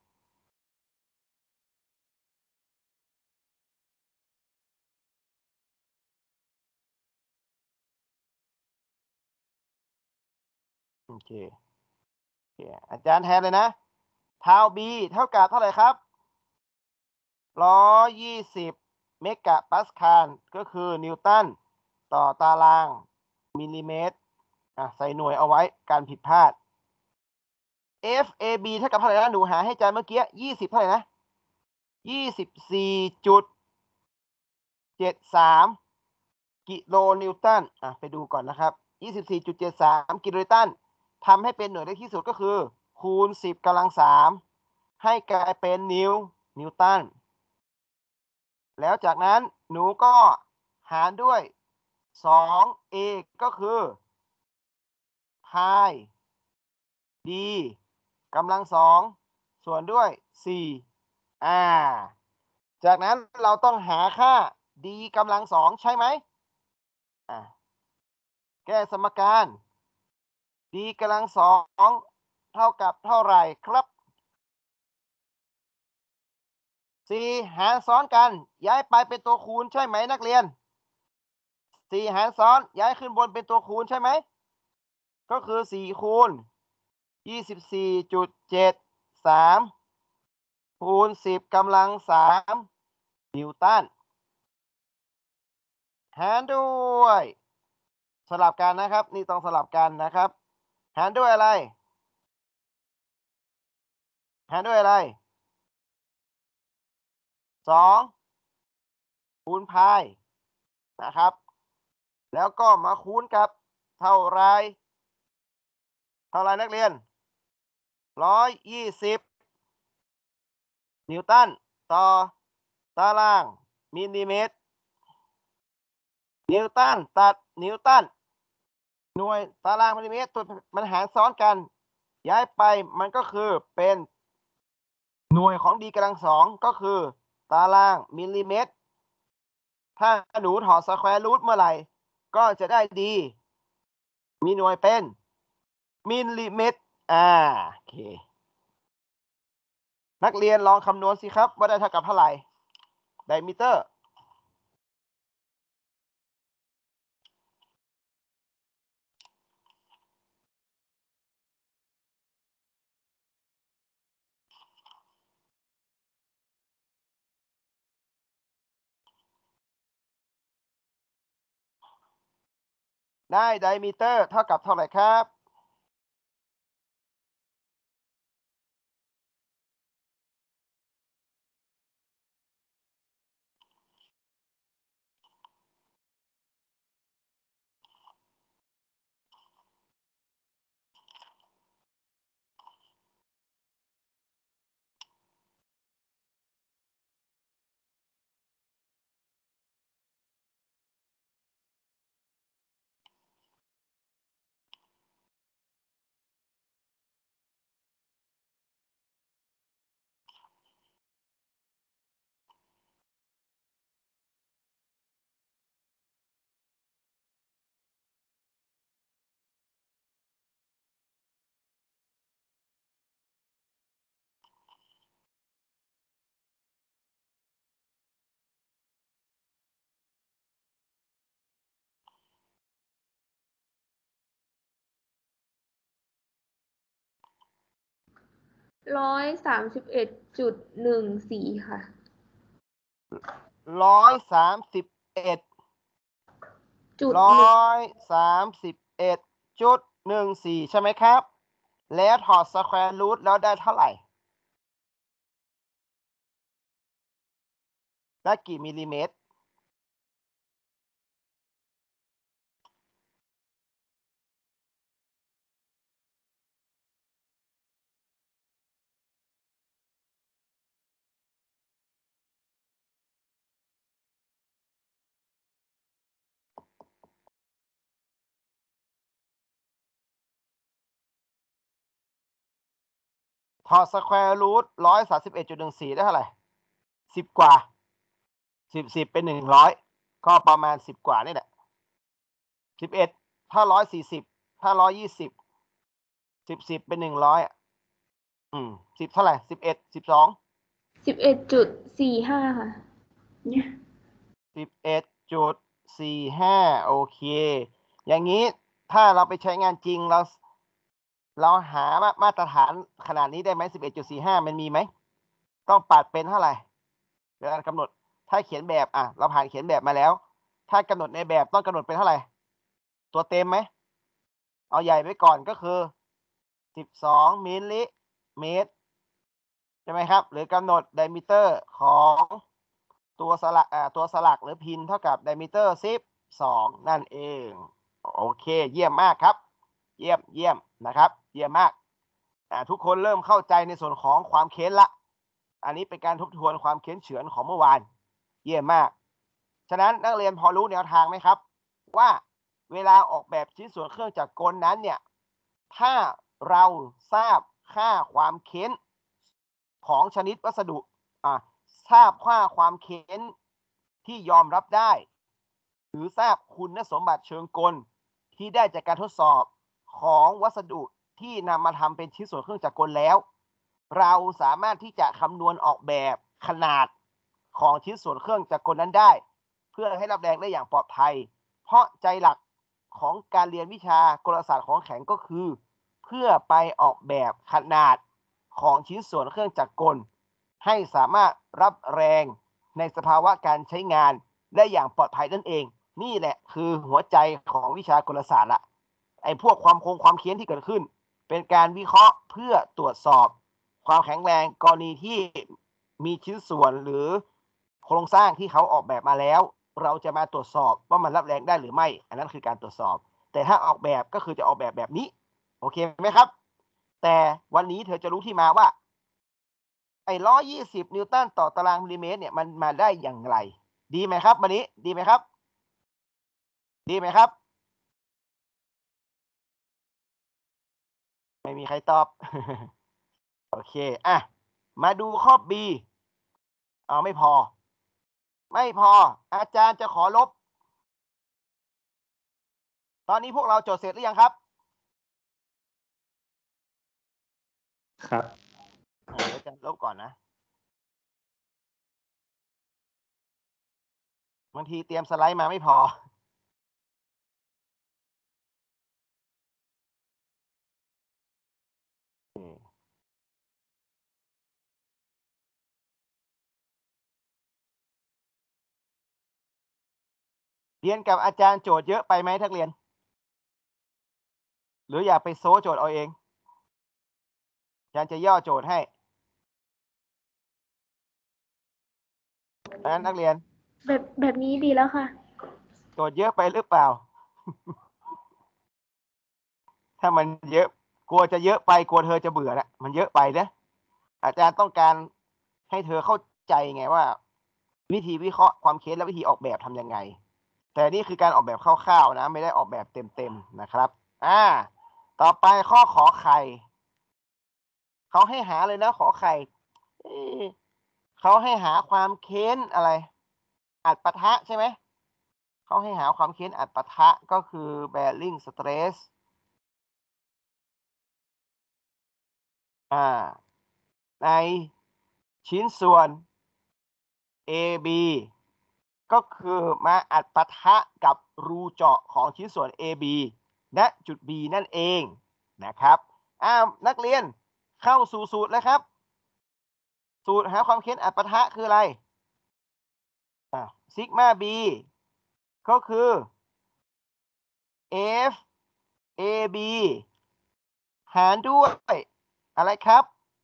โอเคอาจารย์แทนเลยนะเท้า B เท่ากับเท่าไหร่ครับ120เมกะปาสคาลก็คือนิวตันต่อตารางมิลลิเมตรใส่หน่วยเอาไว้การผิดพลาด FAB เท่ากับเท่าไหร่นะหนูหาให้อาจารย์เมื่อกี้20เท่าไหร่นะ24.73กิโลนิวตันไปดูก่อนนะครับ24.73กิโลนิวตันทำให้เป็นหน่วยได้ที่สุดก็คือคูณ10กำลัง3ให้กลายเป็นนิวตันแล้วจากนั้นหนูก็หารด้วย 2a ก็คือพายดีกำลัง2ส่วนด้วย4จากนั้นเราต้องหาค่า d กำลัง2ใช่ไหมแก้สมการ d กำลัง2เท่ากับเท่าไหร่ครับ4หารซ้อนกันย้ายไปเป็นตัวคูณใช่ไหมนักเรียน4หารซ้อนย้ายขึ้นบนเป็นตัวคูณใช่ไหมก็คือ4คูณ24.73คูณ10กำลัง3นิวตันหารด้วยสลับกันนะครับนี่ต้องสลับกันนะครับหารด้วยอะไรหารด้วยอะไร2คูณพายนะครับแล้วก็มาคูณกับเท่าไรนักเรียน120นิวตันต่อตารางมิลลิเมตรนิวตันตัดนิวตันหน่วยตารางมิลลิเมตรตัวมันหารซ้อนกันย้ายไปมันก็คือเป็นหน่วยของ d กำลัง2ก็คือตารางมิลลิเมตรถ้าหนูถอดสแควร์รูทเมื่อไหร่ก็จะได้ d มีหน่วยเป็นมิลลิเมตรโอเคนักเรียนลองคำนวณสิครับว่าได้เท่ากับเท่าไหร่ไดมิเตอร์ได้ไดมิเตอร์เท่ากับเท่าไหร่ครับ 131.14ค่ะ 131 จุด 131.14ใช่ไหมครับ แล้วถอดสแควร์รูทแล้วได้เท่าไหร่ ได้กี่มิลลิเมตร ถอดสแควร์รูท131.14ได้เท่าไหร่10 กว่า10เป็น100ก็ประมาณ10 กว่านี่แหละ11ถ้า140ถ้า120 10เป็น10010เท่าไหร่11 12 11.45ค่ะ เนี่ย 11.45โอเคอย่างนี้ถ้าเราไปใช้งานจริงเราหามาตรฐานขนาดนี้ได้ไหม11.45มันมีไหมต้องปัดเป็นเท่าไหร่เวลากำหนดถ้าเขียนแบบเราผ่านเขียนแบบมาแล้วถ้ากำหนดในแบบต้องกำหนดเป็นเท่าไหร่ตัวเต็มไหมเอาใหญ่ไว้ก่อนก็คือ12มิลลิเมตรใช่ไหมครับหรือกำหนด diameter ของตัวสลักหรือพินเท่ากับ diameter 12นั่นเองโอเคเยี่ยมมากครับเยี่ยมนะครับเยี่ยมมากทุกคนเริ่มเข้าใจในส่วนของความเค้นละอันนี้เป็นการทบทวนความเค้นเฉือนของเมื่อวานเยี่ยมมากฉะนั้นนักเรียนพอรู้แนวทางไหมครับว่าเวลาออกแบบชิ้นส่วนเครื่องจักรกลนั้นเนี่ยถ้าเราทราบค่าความเค้นของชนิดวัสดุทราบค่าความเค้นที่ยอมรับได้หรือทราบคุณสมบัติเชิงกลที่ได้จากการทดสอบของวัสดุที่นำมาทำเป็นชิ้นส่วนเครื่องจักรกลแล้วเราสามารถที่จะคำนวณออกแบบขนาดของชิ้นส่วนเครื่องจักรกลนั้นได้เพื่อให้รับแรงได้อย่างปลอดภัยเพราะใจหลักของการเรียนวิชากลศาสตร์ของแข็งก็คือเพื่อไปออกแบบขนาดของชิ้นส่วนเครื่องจักรกลให้สามารถรับแรงในสภาวะการใช้งานได้อย่างปลอดภัยนั่นเองนี่แหละคือหัวใจของวิชากลศาสตร์ละไอ้พวกความเค้นที่เกิดขึ้นเป็นการวิเคราะห์เพื่อตรวจสอบความแข็งแรงกรณีที่มีชิ้นส่วนหรือโครงสร้างที่เขาออกแบบมาแล้วเราจะมาตรวจสอบว่ามันรับแรงได้หรือไม่อันนั้นคือการตรวจสอบแต่ถ้าออกแบบก็คือจะออกแบบนี้โอเคไหมครับแต่วันนี้เธอจะรู้ที่มาว่าไอ้120นิวตันต่อตารางมิลลิเมตรเนี่ยมันมาได้อย่างไรดีไหมครับวันนี้ดีไหมครับดีไหมครับไม่มีใครตอบ โอเคมาดูข้อ B ไม่พออาจารย์จะขอลบตอนนี้พวกเราโจทย์เสร็จหรือยังครับครับเดี๋ยวอาจารย์ลบก่อนนะบางทีเตรียมสไลด์มาไม่พอเรียนกับอาจารย์โจทย์เยอะไปไหมทักเรียนหรืออยากไปโซโจทย์เอาเองอาจารย์จะย่อโจทย์ให้นั้นนักเรียนแบบนี้ดีแล้วค่ะโจทย์เยอะไปหรือเปล่า ถ้ามันเยอะกลัวจะเยอะไปกลัวเธอจะเบื่อนะมันเยอะไปนะอาจารย์ต้องการให้เธอเข้าใจไงว่าวิธีวิเคราะห์ความเค้นและวิธีออกแบบทำยังไงแต่นี่คือการออกแบบคร่าวๆนะไม่ได้ออกแบบเต็มๆนะครับต่อไปข้อขอไข่เขาให้หาเลยนะขอไข่เขาให้หาความเค้นอะไรอัดปะทะใช่ไหมเขาให้หาความเค้นอัดปะทะก็คือ bearing stress ในชิ้นส่วน AB ก็คือมาอัดปะทะกับรูเจาะของชิ้นส่วน AB ณจุด B นั่นเองนะครับนักเรียนเข้าสู่สูตรแล้วครับสูตรหาความเค้นอัดปะทะคืออะไรซิกมา b ก็คือ f a b หารด้วยอะไรครับ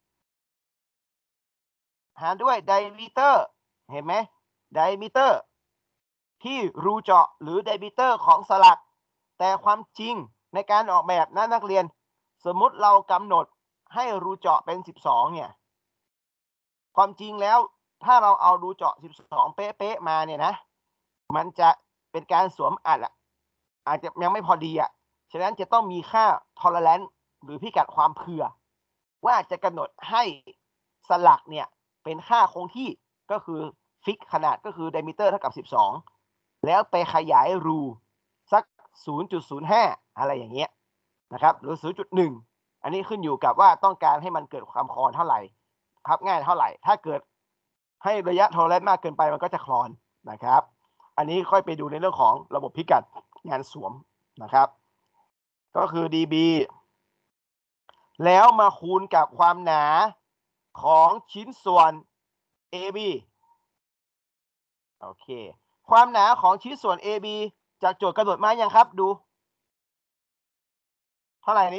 หารด้วยไดมิเตอร์เห็นไหมไดมิเตอร์ที่รูเจาะหรือไดมิเตอร์ของสลักแต่ความจริงในการออกแบบนะนักเรียนสมมุติเรากำหนดให้รูเจาะเป็น12เนี่ยความจริงแล้วถ้าเราเอารูเจาะ12เป๊ะๆมาเนี่ยนะมันจะเป็นการสวมอัดอาจจะยังไม่พอดีฉะนั้นจะต้องมีค่า tolerance หรือพิกัดความเผื่อว่าจะกำหนดให้สลักเนี่ยเป็นค่าคงที่ก็คือฟิกขนาดก็คือไดมิเตอร์เท่ากับ12แล้วไปขยายรูสัก 0.05 อะไรอย่างเงี้ยนะครับหรือ 0.1 อันนี้ขึ้นอยู่กับว่าต้องการให้มันเกิดความคลอนเท่าไหร่พับง่ายเท่าไหร่ถ้าเกิดให้ระยะโทรเลนต์มากเกินไปมันก็จะคลอนนะครับอันนี้ค่อยไปดูในเรื่องของระบบพิกัดงานสวมนะครับก็คือ dB แล้วมาคูณกับความหนาของชิ้นส่วน AB โอเคความหนาของชิ้นส่วน AB จากโจทย์กำหนดมายังครับดูเท่าไหร่นี้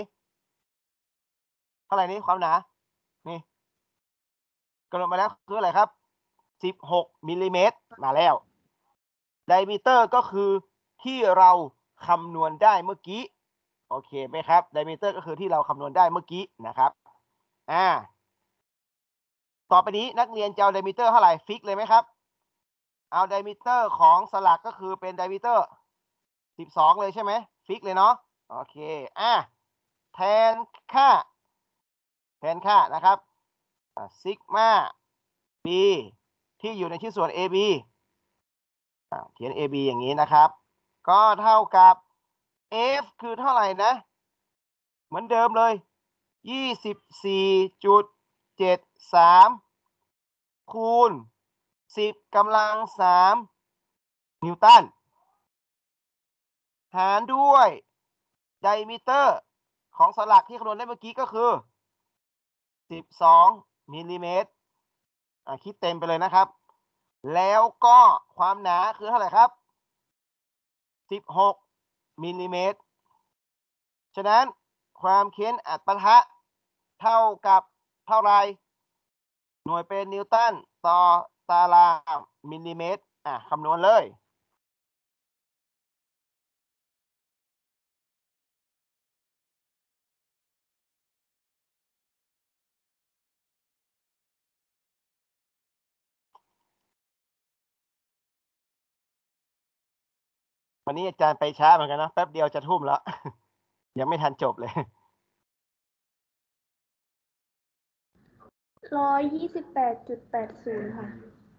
ความหนานี่กำหนดมาแล้วคืออะไรครับ16มิลลิเมตรมาแล้วไดมิเตอร์ก็คือที่เราคำนวณได้เมื่อกี้โอเคไหมครับไดมิเตอร์ก็คือที่เราคำนวณได้เมื่อกี้นะครับต่อไปนี้นักเรียนจะเอาไดมิเตอร์เท่าไหร่ฟิกเลยไหมครับเอาไดมิเตอร์ของสลักก็คือเป็นไดมิเตอร์12เลยใช่ไหมฟิกเลยเนาะโอเคแทนค่านะครับซิกมา b ที่อยู่ในชิ้นส่วน AB เขียน AB อย่างนี้นะครับก็เท่ากับ F คือเท่าไหร่นะเหมือนเดิมเลย 24.73 คูณ 10 กำลัง 3 นิวตันหารด้วยไดมิเตอร์ของสลักที่คำนวณได้เมื่อกี้ก็คือ12มิลลิเมตรคิดเต็มไปเลยนะครับแล้วก็ความหนาคือเท่าไหร่ครับ16มิลลิเมตรฉะนั้นความเค้นอัดปะทะเท่ากับเท่าไรหน่วยเป็นนิวตันต่อตารางมิลลิเมตรคำนวณเลยวันนี้อาจารย์ไปช้าเหมือนกันนะแป๊บเดียวจะทุ่มแล้ว ยังไม่ทันจบเลย 128.80ค่ะ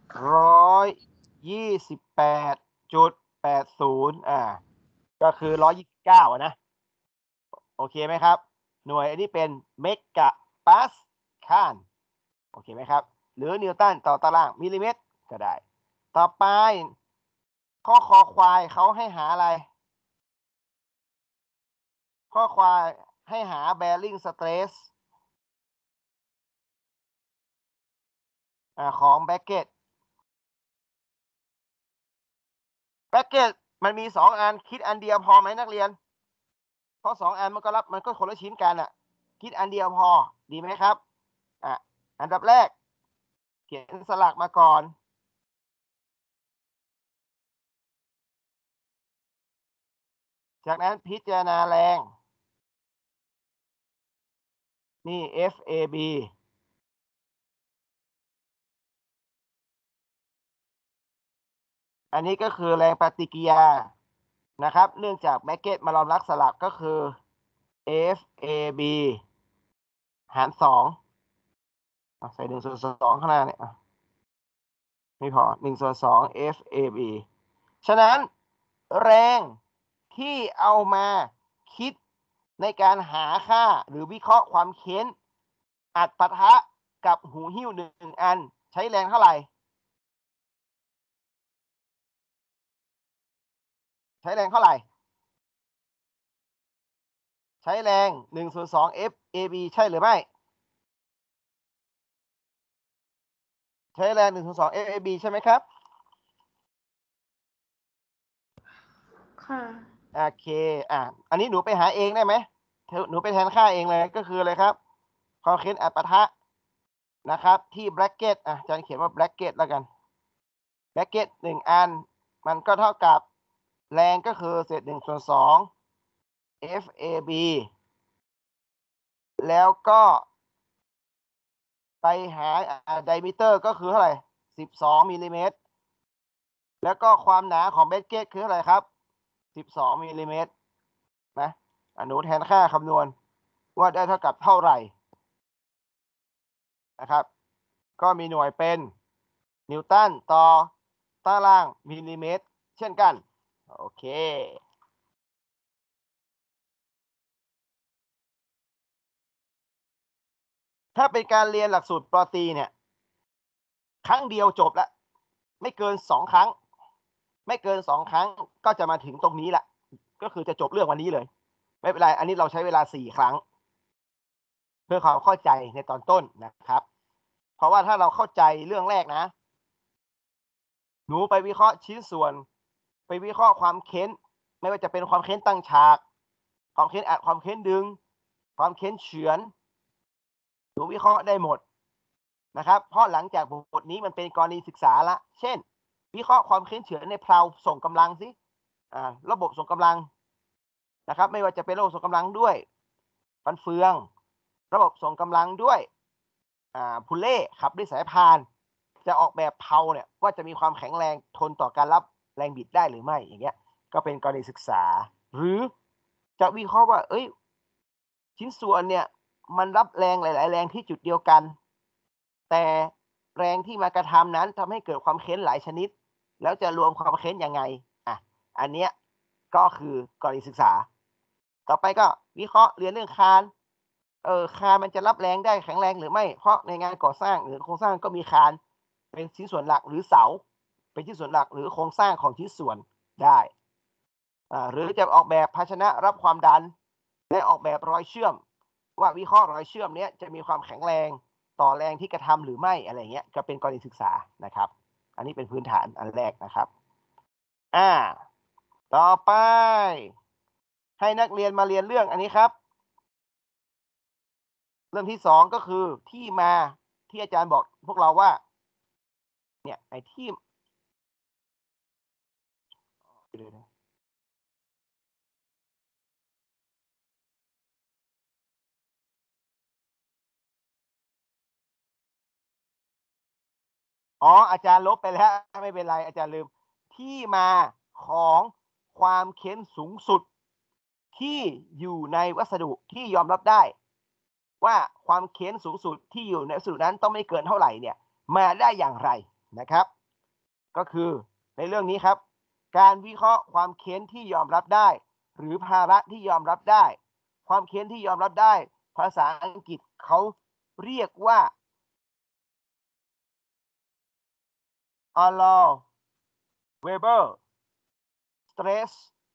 128.80ก็คือ129นะโอเคไหมครับหน่วยอันนี้เป็นเมกะปาสคาลโอเคไหมครับหรือนิวตันต่อตารางมิลลิเมตรก็ได้ต่อไปข้อคอควายเขาให้หาอะไรข้อควายให้หา bearing stress ของแบ็กเก็ตมันมี2อันคิดอันเดียวพอไหมนักเรียนเพราะ2อันมันก็คนละชิ้นกันคิดอันเดียวพอดีไหมครับอันดับแรกเขียนสลักมาก่อนจากนั้นพิจารณาแรงนี่ FAB อันนี้ก็คือแรงปฏิกิริยานะครับเนื่องจากแบ็กเก็ตมารองรับสลักก็คือ FAB หาร2ใส่1/2ข้างหน้าเนี่ยไม่พอ1/2 FAB ฉะนั้นแรงที่เอามาคิดในการหาค่าหรือวิเคราะห์ความเค้นอัดปะทะกับหูหิ้ว1อันใช้แรงเท่าไหร่ใช้แรง1/2 FAB ใช่หรือไม่ใช้แรง1/2 FAB ใช่ไหมครับค่ะโอเคอันนี้หนูไปหาเองได้ไหมหนูไปแทนค่าเองเลยก็คืออะไรครับความเค้นอัดปะทะนะครับที่ bracket อาจารย์เขียนว่า bracket แล้วกัน bracket 1 อันมันก็เท่ากับแรงก็คือเศษ1/2 FAB แล้วก็ไปหาdiameter ก็คือเท่าไหร่12 มิลลิเมตรแล้วก็ความหนาของ bracket คือเท่าไหร่ครับ12 มิลลิเมตรนะหนูแทนค่าคำนวณว่าได้เท่ากับเท่าไหร่นะครับก็มีหน่วยเป็นนิวตันต่อตารางมิลลิเมตรเช่นกันโอเคถ้าเป็นการเรียนหลักสูตรปรตรีเนี่ยครั้งเดียวจบละไม่เกิน2 ครั้งไม่เกิน2 ครั้งก็จะมาถึงตรงนี้แหละก็คือจะจบเรื่องวันนี้เลยไม่เป็นไรอันนี้เราใช้เวลา4 ครั้งเพื่อความเข้าใจในตอนต้นนะครับเพราะว่าถ้าเราเข้าใจเรื่องแรกนะหนูไปวิเคราะห์ชิ้นส่วนไปวิเคราะห์ความเค้นไม่ว่าจะเป็นความเค้นตั้งฉากความเค้นอัดความเค้นดึงความเค้นเฉือนหนูวิเคราะห์ได้หมดนะครับเพราะหลังจากบทนี้มันเป็นกรณีศึกษาละเช่นวิเคราะห์ความเค้นเฉือนในเพลาส่งกำลังสิระบบส่งกำลังนะครับไม่ว่าจะเป็นระบบส่งกำลังด้วยฟันเฟืองระบบส่งกำลังด้วยพูลเล่ขับด้วยสายพานจะออกแบบเพลาเนี่ยว่าจะมีความแข็งแรงทนต่อการรับแรงบิดได้หรือไม่อย่างเงี้ยก็เป็นกรณีศึกษาหรือจะวิเคราะห์ว่าชิ้นส่วนเนี่ยมันรับแรงหลายๆแรงที่จุดเดียวกันแต่แรงที่มากระทำนั้นทำให้เกิดความเค้นหลายชนิดแล้วจะรวมความเค้นยังไงอันเนี้ยก็คือกรณีศึกษาต่อไปก็วิเคราะห์เรียนเรื่องคานคานมันจะรับแรงได้แข็งแรงหรือไม่เพราะในงานก่อสร้างหรือโครงสร้างก็มีคานเป็นชิ้นส่วนหลักหรือเสาเป็นชิ้นส่วนหลักหรือโครงสร้างของชิ้นส่วนได้หรือจะออกแบบภาชนะรับความดันและออกแบบรอยเชื่อมว่าวิเคราะห์รอยเชื่อมนี้จะมีความแข็งแรงต่อแรงที่กระทำหรือไม่อะไรเงี้ยก็เป็นกรณีศึกษานะครับอันนี้เป็นพื้นฐานอันแรกนะครับต่อไปให้นักเรียนมาเรียนเรื่องอันนี้ครับเรื่องที่2ก็คือที่มาที่อาจารย์บอกพวกเราว่าเนี่ยไอ้ที่อาจารย์ลบไปแล้วไม่เป็นไรอาจารย์ลืมที่มาของความเค้นสูงสุดที่อยู่ในวัสดุที่ยอมรับได้ว่าความเค้นสูงสุดที่อยู่ในวัสดุนั้นต้องไม่เกินเท่าไหร่เนี่ยมาได้อย่างไรนะครับก็คือในเรื่องนี้ครับการวิเคราะห์ความเค้นที่ยอมรับได้หรือภาระที่ยอมรับได้ความเค้นที่ยอมรับได้ภาษาอังกฤษเขาเรียกว่า allowable stress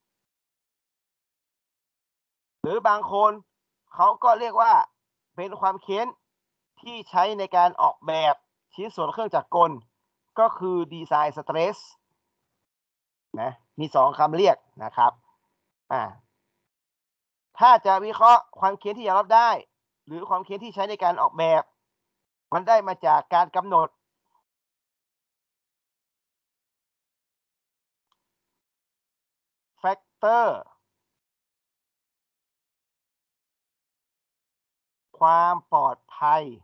หรือบางคนเขาก็เรียกว่าเป็นความเค้นที่ใช้ในการออกแบบชิ้นส่วนเครื่องจักรกลก็คือดีไซน์สเตรสนะมี2คำเรียกนะครับถ้าจะวิเคราะห์ความเค้นที่ยอมรับได้หรือความเค้นที่ใช้ในการออกแบบมันได้มาจากการกำหนดแฟกเตอร์ความปลอดภัย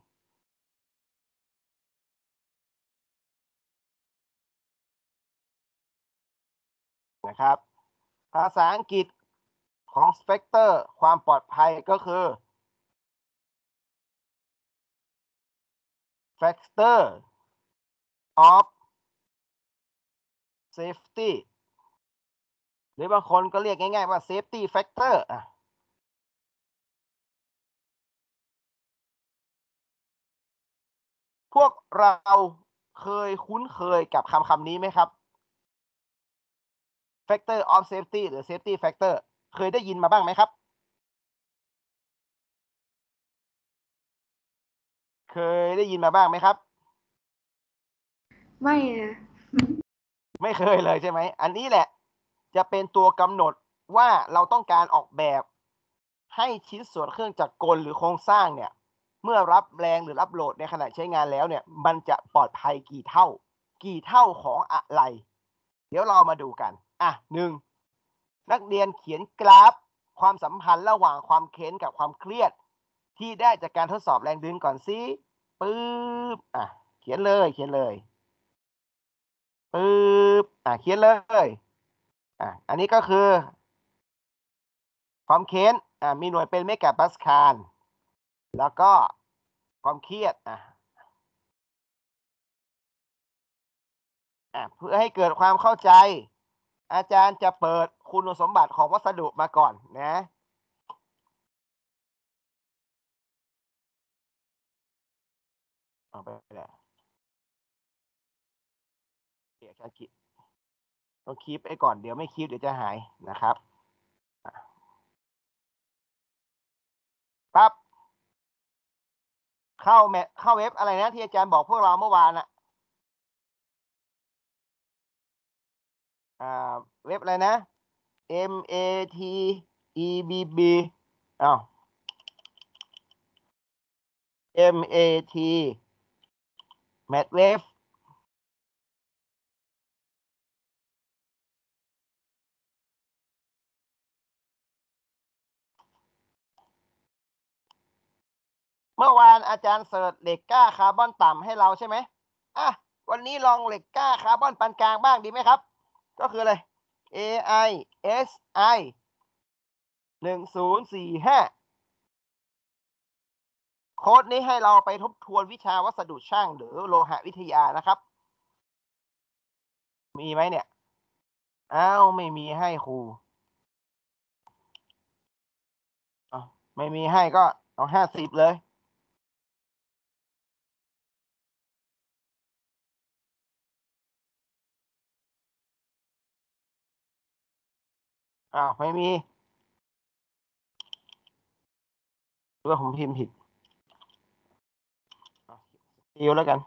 นะครับภาษาอังกฤษของ factor ความปลอดภัยก็คือ factor of safety หรือบางคนก็เรียกง่ายๆว่า safety factor พวกเราเคยคุ้นเคยกับคำนี้ไหมครับ factor of safety หรือ safety factor เคยได้ยินมาบ้างไหมครับเคยได้ยินมาบ้างไหมครับไม่นะไม่เคยเลยใช่ไหม อันนี้แหละจะเป็นตัวกำหนดว่าเราต้องการออกแบบให้ชิ้นส่วนเครื่องจักรกลหรือโครงสร้างเนี่ยเมื่อรับแรงหรือรับโหลดในขณะใช้งานแล้วเนี่ยมันจะปลอดภัยกี่เท่าของอะไร เดี๋ยวเรามาดูกัน1นักเรียนเขียนกราฟความสัมพันธ์ระหว่างความเค้นกับความเครียดที่ได้จากการทดสอบแรงดึงก่อนสิปึ๊บเขียนเลยปึ๊บเขียนเลยอันนี้ก็คือความเค้นมีหน่วยเป็นเมกะปาสคาลแล้วก็ความเครียดเพื่อให้เกิดความเข้าใจอาจารย์จะเปิดคุณสมบัติของวัสดุมาก่อนนะเอาไปเลยเดี๋ยวอาจารย์ต้องคีปไว้ก่อนเดี๋ยวไม่คีปเดี๋ยวจะหายนะครับปั๊บเข้าเว็บอะไรนะที่อาจารย์บอกพวกเราเมื่อวานเว็บอะไรนะ MATEBB อ้าว MAT MATWave เมื่อวานอาจารย์เสิร์ชเหล็กกล้าคาร์บอนต่ำให้เราใช่ไหมวันนี้ลองเหล็กกล้าคาร์บอนปานกลางบ้างดีไหมครับก็คืออะไร AISI 1045โค้ดนี้ให้เราไปทบทวนวิชาวัสดุช่างหรือโลหะวิทยานะครับมีไหมเนี่ยไม่มีให้ครูไม่มีให้ก็เอา50เลยไม่มีเพื่อผมพิมพ์ผิดติวแล้วกัน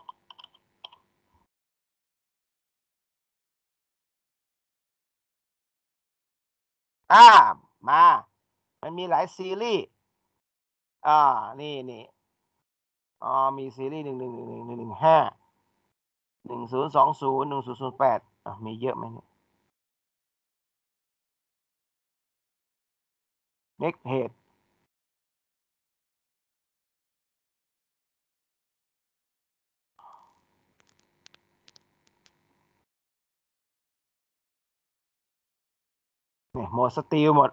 มามันมีหลายซีรีส์นี่มีซีรีส์111115 1020 1008มีเยอะไหมเนี่ย next page เนี่ยหมดสตีลหมด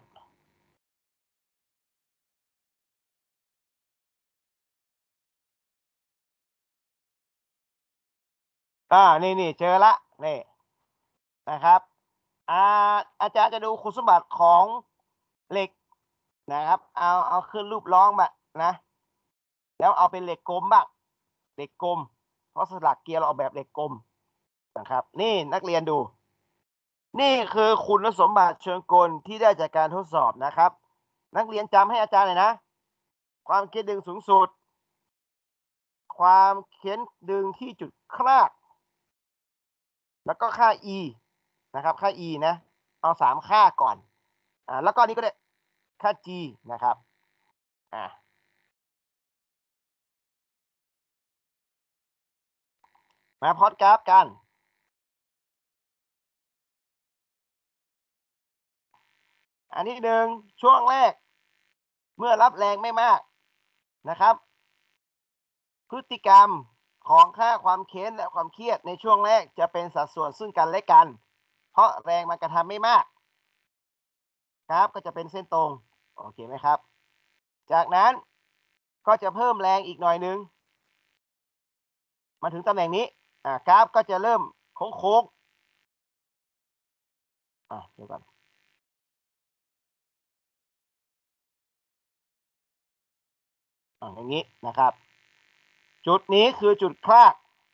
นี่เจอละนี่นะครับอาจารย์จะดูคุณสมบัติของเหล็กนะครับเอาขึ้นรูปร้องแบบนะแล้วเอาเป็นเหล็กกลมบ้างเหล็กกลมเพราะสลักเกียร์เราออกแบบเหล็กกลมนะครับนี่นักเรียนดูนี่คือคุณสมบัติเชิงกลที่ได้จากการทดสอบนะครับนักเรียนจำให้อาจารย์เลยนะความเค้นดึงสูงสุดความเค้นดึงที่จุดคลากแล้วก็ค่า e นะครับค่า e นะเอา3ค่าก่อนแล้วก็นี้ก็ได้ค่า g นะครับมาพอดกราฟกันอันที่1ช่วงแรกเมื่อรับแรงไม่มากนะครับพฤติกรรมของค่าความเค้นและความเครียดในช่วงแรกจะเป็นสัดส่วนซึ่งกันและกันเพราะแรงมันกระทำไม่มากกราฟก็จะเป็นเส้นตรงโอเคไหมครับจากนั้นก็จะเพิ่มแรงอีกหน่อยนึงมาถึงตำแหน่งนี้กราฟก็จะเริ่มโค้งเดี๋ยวก่อนอย่างนี้นะครับจุดนี้คือจุดคลาก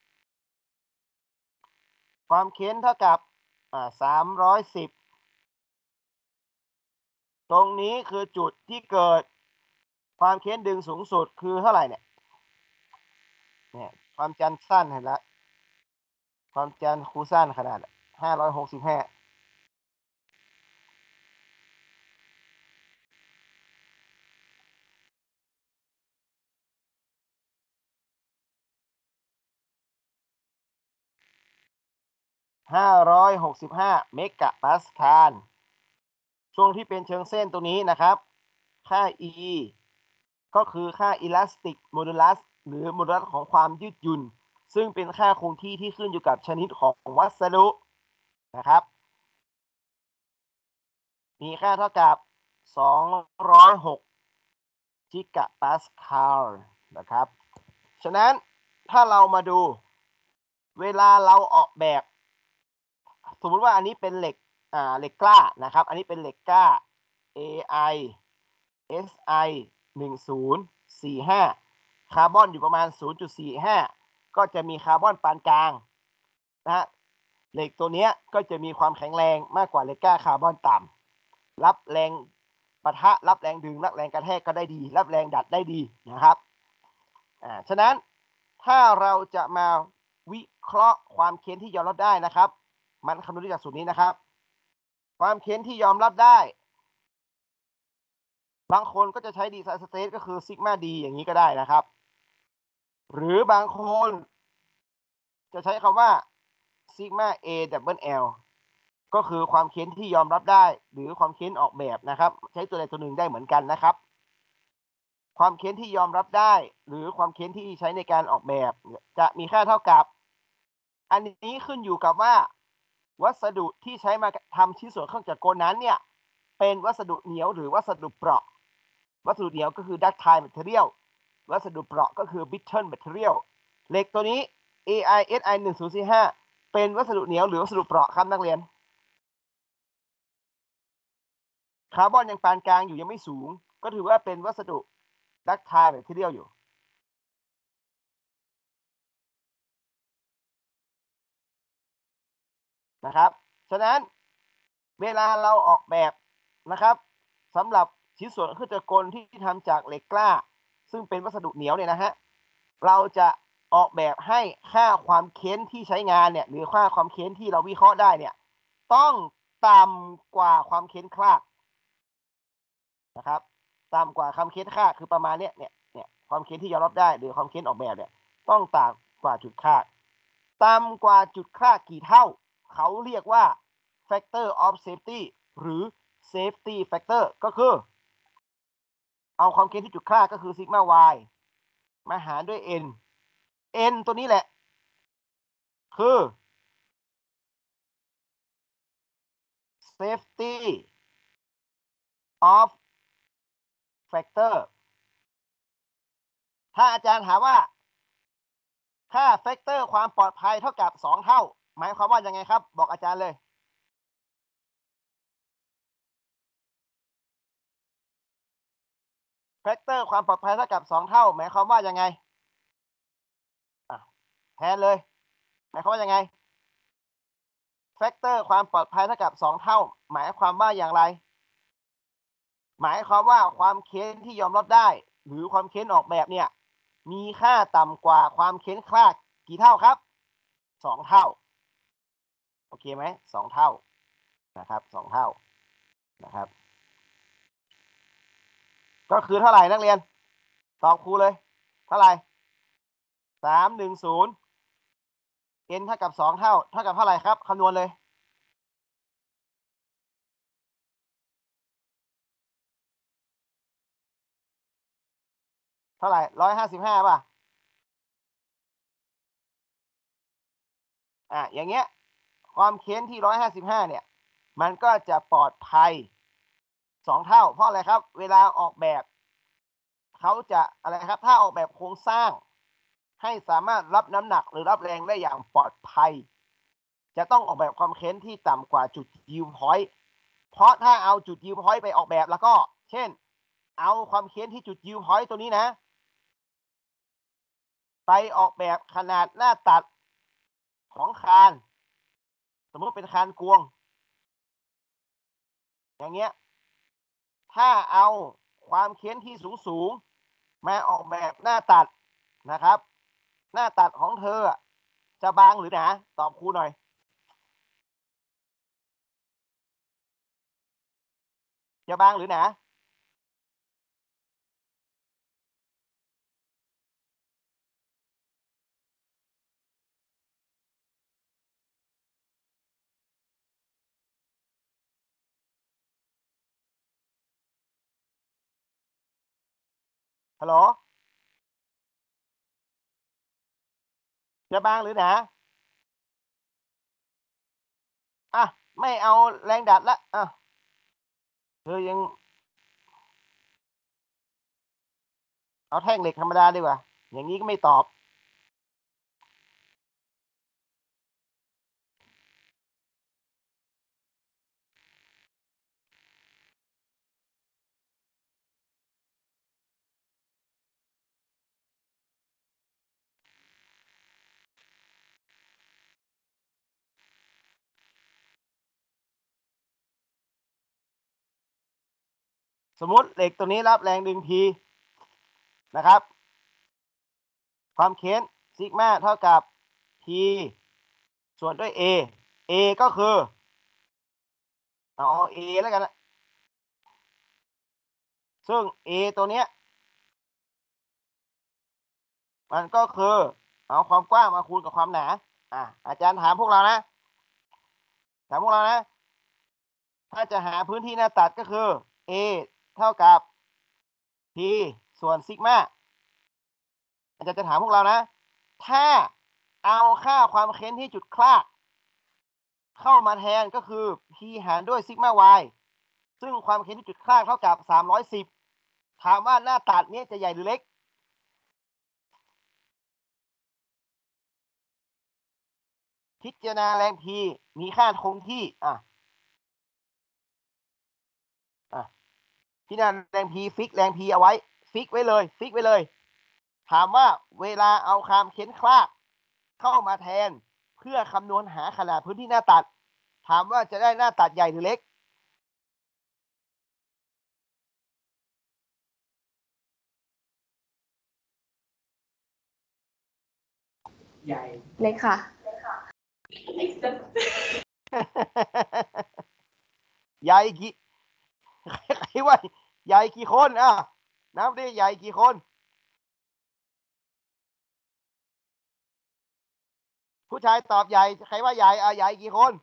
ความเค้นเท่ากับ310ตรงนี้คือจุดที่เกิดความเค้นดึงสูงสุดคือเท่าไหร่เนี่ยความจันทร์สั้นเห็นแล้วความจานครูสั้นขนาด565เมกะปาสคาลช่วงที่เป็นเชิงเส้นตัวนี้นะครับค่า E ก็คือค่า elastic modulus หรือโมดูลัสของความยืดหยุ่นซึ่งเป็นค่าคงที่ที่ขึ้นอยู่กับชนิดของวัสดุนะครับมีค่าเท่ากับ206กิกะปาสคาลนะครับฉะนั้นถ้าเรามาดูเวลาเราออกแบบสมมุติว่าอันนี้เป็นเหล็กกล้านะครับอันนี้เป็นเหล็กกล้า AI SI 1045คาร์บอนอยู่ประมาณ 0.45 ก็จะมีคาร์บอนปานกลางนะฮะเหล็กตัวนี้ก็จะมีความแข็งแรงมากกว่าเหล็กกล้าคาร์บอนต่ำรับแรงปะทะรับแรงดึงรับแรงกระแทกก็ได้ดีรับแรงดัดได้ดีนะครับฉะนั้นถ้าเราจะมาวิเคราะห์ความเค้นที่ยอมรับได้นะครับมันคำนวณได้จากสูตรนี้นะครับความเค้นที่ยอมรับได้บางคนก็จะใช้ดีไซน์สเตทก็คือซิกมาดีอย่างนี้ก็ได้นะครับหรือบางคนจะใช้คำว่าซิกมา A double L ก็คือความเค้นที่ยอมรับได้หรือความเค้นออกแบบนะครับใช้ตัวใดตัวหนึ่งได้เหมือนกันนะครับความเค้นที่ยอมรับได้หรือความเค้นที่ใช้ในการออกแบบจะมีค่าเท่ากับอันนี้ขึ้นอยู่กับว่าวัสดุที่ใช้มาทำชิ้นส่วนเครื่องจักรกลนั้นเนี่ยเป็นวัสดุเหนียวหรือวัสดุเปราะวัสดุเหนียวก็คือ ductile material วัสดุเปราะก็คือ brittle material เหล็กตัวนี้ AISI 1045เป็นวัสดุเหนียวหรือวัสดุเปราะครับนักเรียนคาร์บอนยังปานกลางอยู่ยังไม่สูงก็ถือว่าเป็นวัสดุ ductile material อยู่นะครับฉะนั้นเวลาเราออกแบบนะครับสำหรับชิ้นส่วนเครื่องจักรกลที่ทำจากเหล็กกล้าซึ่งเป็นวัสดุเหนียวเนี่ยนะฮะเราจะออกแบบให้ค่าความเค้นที่ใช้งานเนี่ยหรือค่าความเค้นที่เราวิเคราะห์ได้เนี่ยต้องต่ำกว่าความเค้นคลากนะครับต่ำกว่าความเค้นคลากคือประมาณเนี่ยความเค้นที่ยอมรับได้หรือความเค้นออกแบบเนี่ยต้องต่ำกว่าจุดคลากต่ำกว่าจุดคลากกี่เท่าเขาเรียกว่า factor of safety หรือ safety factor ก็คือเอาความเค้นที่จุดคลากก็คือซิกมา y มาหารด้วย n ตัวนี้แหละคือ safety of factor ถ้าอาจารย์ถามว่าค่า factor ความปลอดภัยเท่ากับ2เท่าหมายความว่ายังไงครับบอกอาจารย์เลยแฟกเตอร์ความปลอดภัยเท่ากับ2เท่าหมายความว่ายังไงแทนเลยหมายความว่ายังไงแฟกเตอร์ความปลอดภัยเท่ากับ2เท่าหมายความว่าอย่างไรหมายความว่าความเค้นที่ยอมรับได้หรือความเค้นออกแบบเนี่ยมีค่าต่ำกว่าความเค้นคลาดกี่เท่าครับ2เท่าโอเคไหม2เท่านะครับ2เท่านะครับก็คือเท่าไหร่นักเรียนตอบครูเลยเท่าไหร่310 n เท่ากับ2เท่าเท่ากับเท่าไหร่ครับคำนวณเลยเท่าไหร่155ป่ะอย่างเงี้ยความเค้นที่155เนี่ยมันก็จะปลอดภัย2เท่าเพราะอะไรครับเวลาออกแบบเขาจะอะไรครับถ้าออกแบบโครงสร้างให้สามารถรับน้ำหนักหรือรับแรงได้อย่างปลอดภัยจะต้องออกแบบความเค้นที่ต่ำกว่าจุดยิวพอยต์เพราะถ้าเอาจุดยิวพอยต์ไปออกแบบแล้วก็เช่นเอาความเค้นที่จุดยิวพอยต์ตัวนี้นะไปออกแบบขนาดหน้าตัดของคานสมมติเป็นคานกวงอย่างเงี้ยถ้าเอาความเค้นที่สูงมาออกแบบหน้าตัดนะครับหน้าตัดของเธอจจะบางหรือหนาตอบครูหน่อยจะบางหรือหนาฮัลโหลจะบางหรือหนาอ่ะไม่เอาแรงดัดละอ่ะเธอยังเอาแท่งเหล็กธรรมดาดีกว่าอย่างนี้ก็ไม่ตอบสมมุติเหล็กตัวนี้รับแรงดึง P นะครับความเค้นซิกมาเท่ากับ P ส่วนด้วย A ก็คือเอา A แล้วกันนะซึ่ง A ตัวเนี้ยมันก็คือเอาความกว้างมาคูณกับความหนาอาจารย์ถามพวกเรานะถ้าจะหาพื้นที่หน้าตัดก็คือ A เท่ากับ P ส่วนซิกมาอาจารย์จะถามพวกเรานะถ้าเอาค่าความเค้นที่จุดคลากเข้ามาแทนก็คือ P หารด้วยซิกมา y ซึ่งความเค้นที่จุดคลากเท่ากับ310ถามว่าหน้าตัดนี้จะใหญ่หรือเล็กพิจารณาแรง P มีค่าคงที่พิจารณาแรง P ฟิกแรง P เอาไว้ฟิกไว้เลยถามว่าเวลาเอาความเค้นคลากเข้ามาแทนเพื่อคำนวณหาขนาดพื้นที่หน้าตัดถามว่าจะได้หน้าตัดใหญ่หรือเล็กใหญ่เล็กค่ะใหญ่กี่ใครว่าใหญ่กี่คนนับดิใหญ่กี่คนผู้ชายตอบใหญ่ใครว่าใหญ่ใหญ่กี่คน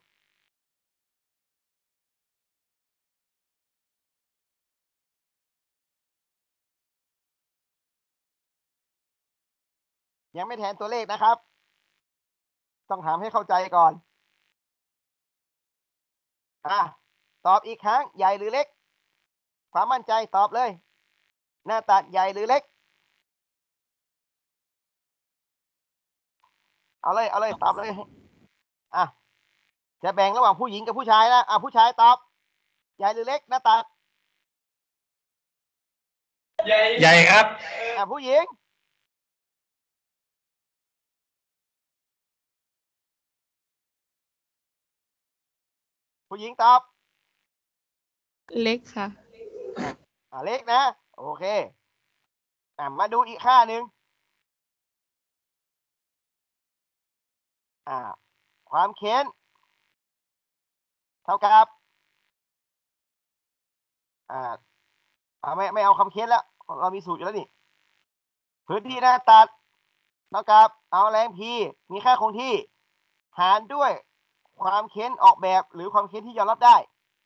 ยังไม่แทนตัวเลขนะครับต้องถามให้เข้าใจก่อนตอบอีกครั้งใหญ่หรือเล็กความมั่นใจตอบเลยหน้าตัดใหญ่หรือเล็กเอาเลยตอบเลยจะแบ่งระหว่างผู้หญิงกับผู้ชายนะผู้ชายตอบใหญ่หรือเล็กหน้าตัดใหญ่ครับผู้หญิงตอบเล็กค่ะเล็กนะโอเคมาดูอีกค่าหนึ่งความเค้นเท่ากับไม่เอาความเค้นแล้วเรามีสูตรอยู่แล้วนี่พื้นที่หน้าตัดเท่ากับเอาแรง P มีค่าคงที่หารด้วยความเค้นออกแบบหรือความเค้นที่ยอมรับได้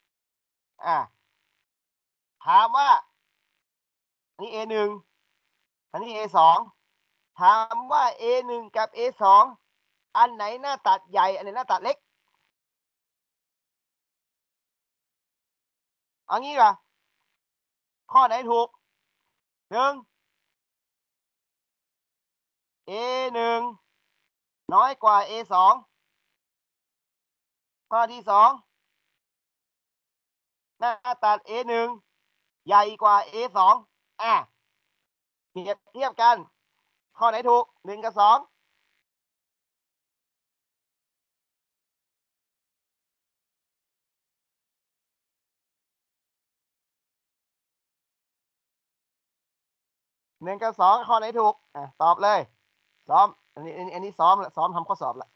ถามว่านี่ A1 อันนี้ A2 ถามว่า A1 กับ A2 อันไหนหน้าตัดใหญ่อันไหนหน้าตัดเล็กเอางี้ป่ะข้อไหนถูกA1 น้อยกว่า A2 ข้อที่2หน้าตัด A1 ใหญ่กว่า A2 เปรียบเทียบกันข้อไหนถูก1กับ21กับ2ข้อไหนถูกตอบเลยซ้อมอันนี้ซ้อมทำข้อสอบละ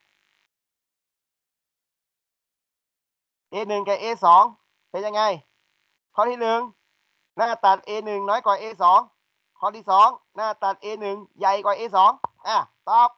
A1 กับ A2 เป็นยังไงข้อที่1หน้าตัด A1 น้อยกว่า A2 ข้อที่2หน้าตัด A1 ใหญ่กว่า A2 ตอบ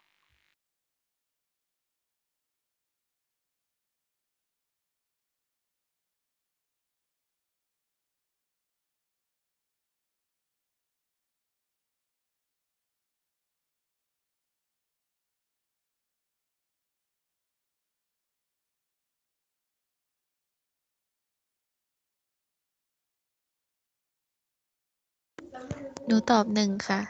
หนูตอบ1 ค่ะ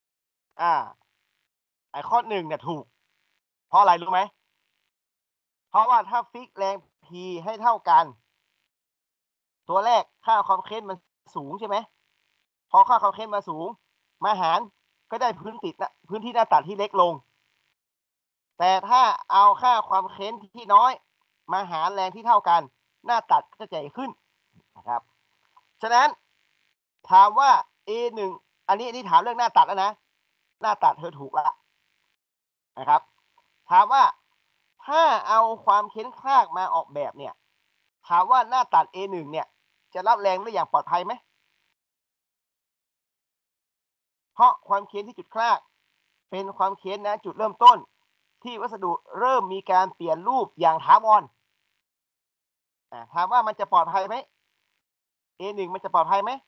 ไอ้ข้อ1เนี่ยถูกเพราะอะไรรู้ไหมเพราะว่าถ้าฟิกแรง P ให้เท่ากันตัวแรกค่าความเข้มมันสูงใช่ไหมพอค่าความเข้มมาสูงมาหารก็ได้พื้นที่หน้าตัดที่เล็กลงแต่ถ้าเอาค่าความเข้มที่น้อยมาหารแรงที่เท่ากันหน้าตัดก็จะใหญ่ขึ้นนะครับฉะนั้นถามว่า A1 อันนี้ถามเรื่องหน้าตัดแล้วนะหน้าตัดเธอถูกแล้วนะครับถามว่าถ้าเอาความเค้นคลากมาออกแบบเนี่ยถามว่าหน้าตัด A1 เนี่ยจะรับแรงได้อย่างปลอดภัยไหมเพราะความเค้นที่จุดคลากเป็นความเค้นนะจุดเริ่มต้นที่วัสดุเริ่มมีการเปลี่ยนรูปอย่างถาวรถามว่ามันจะปลอดภัยไหม A1 มันจะปลอดภัยไหม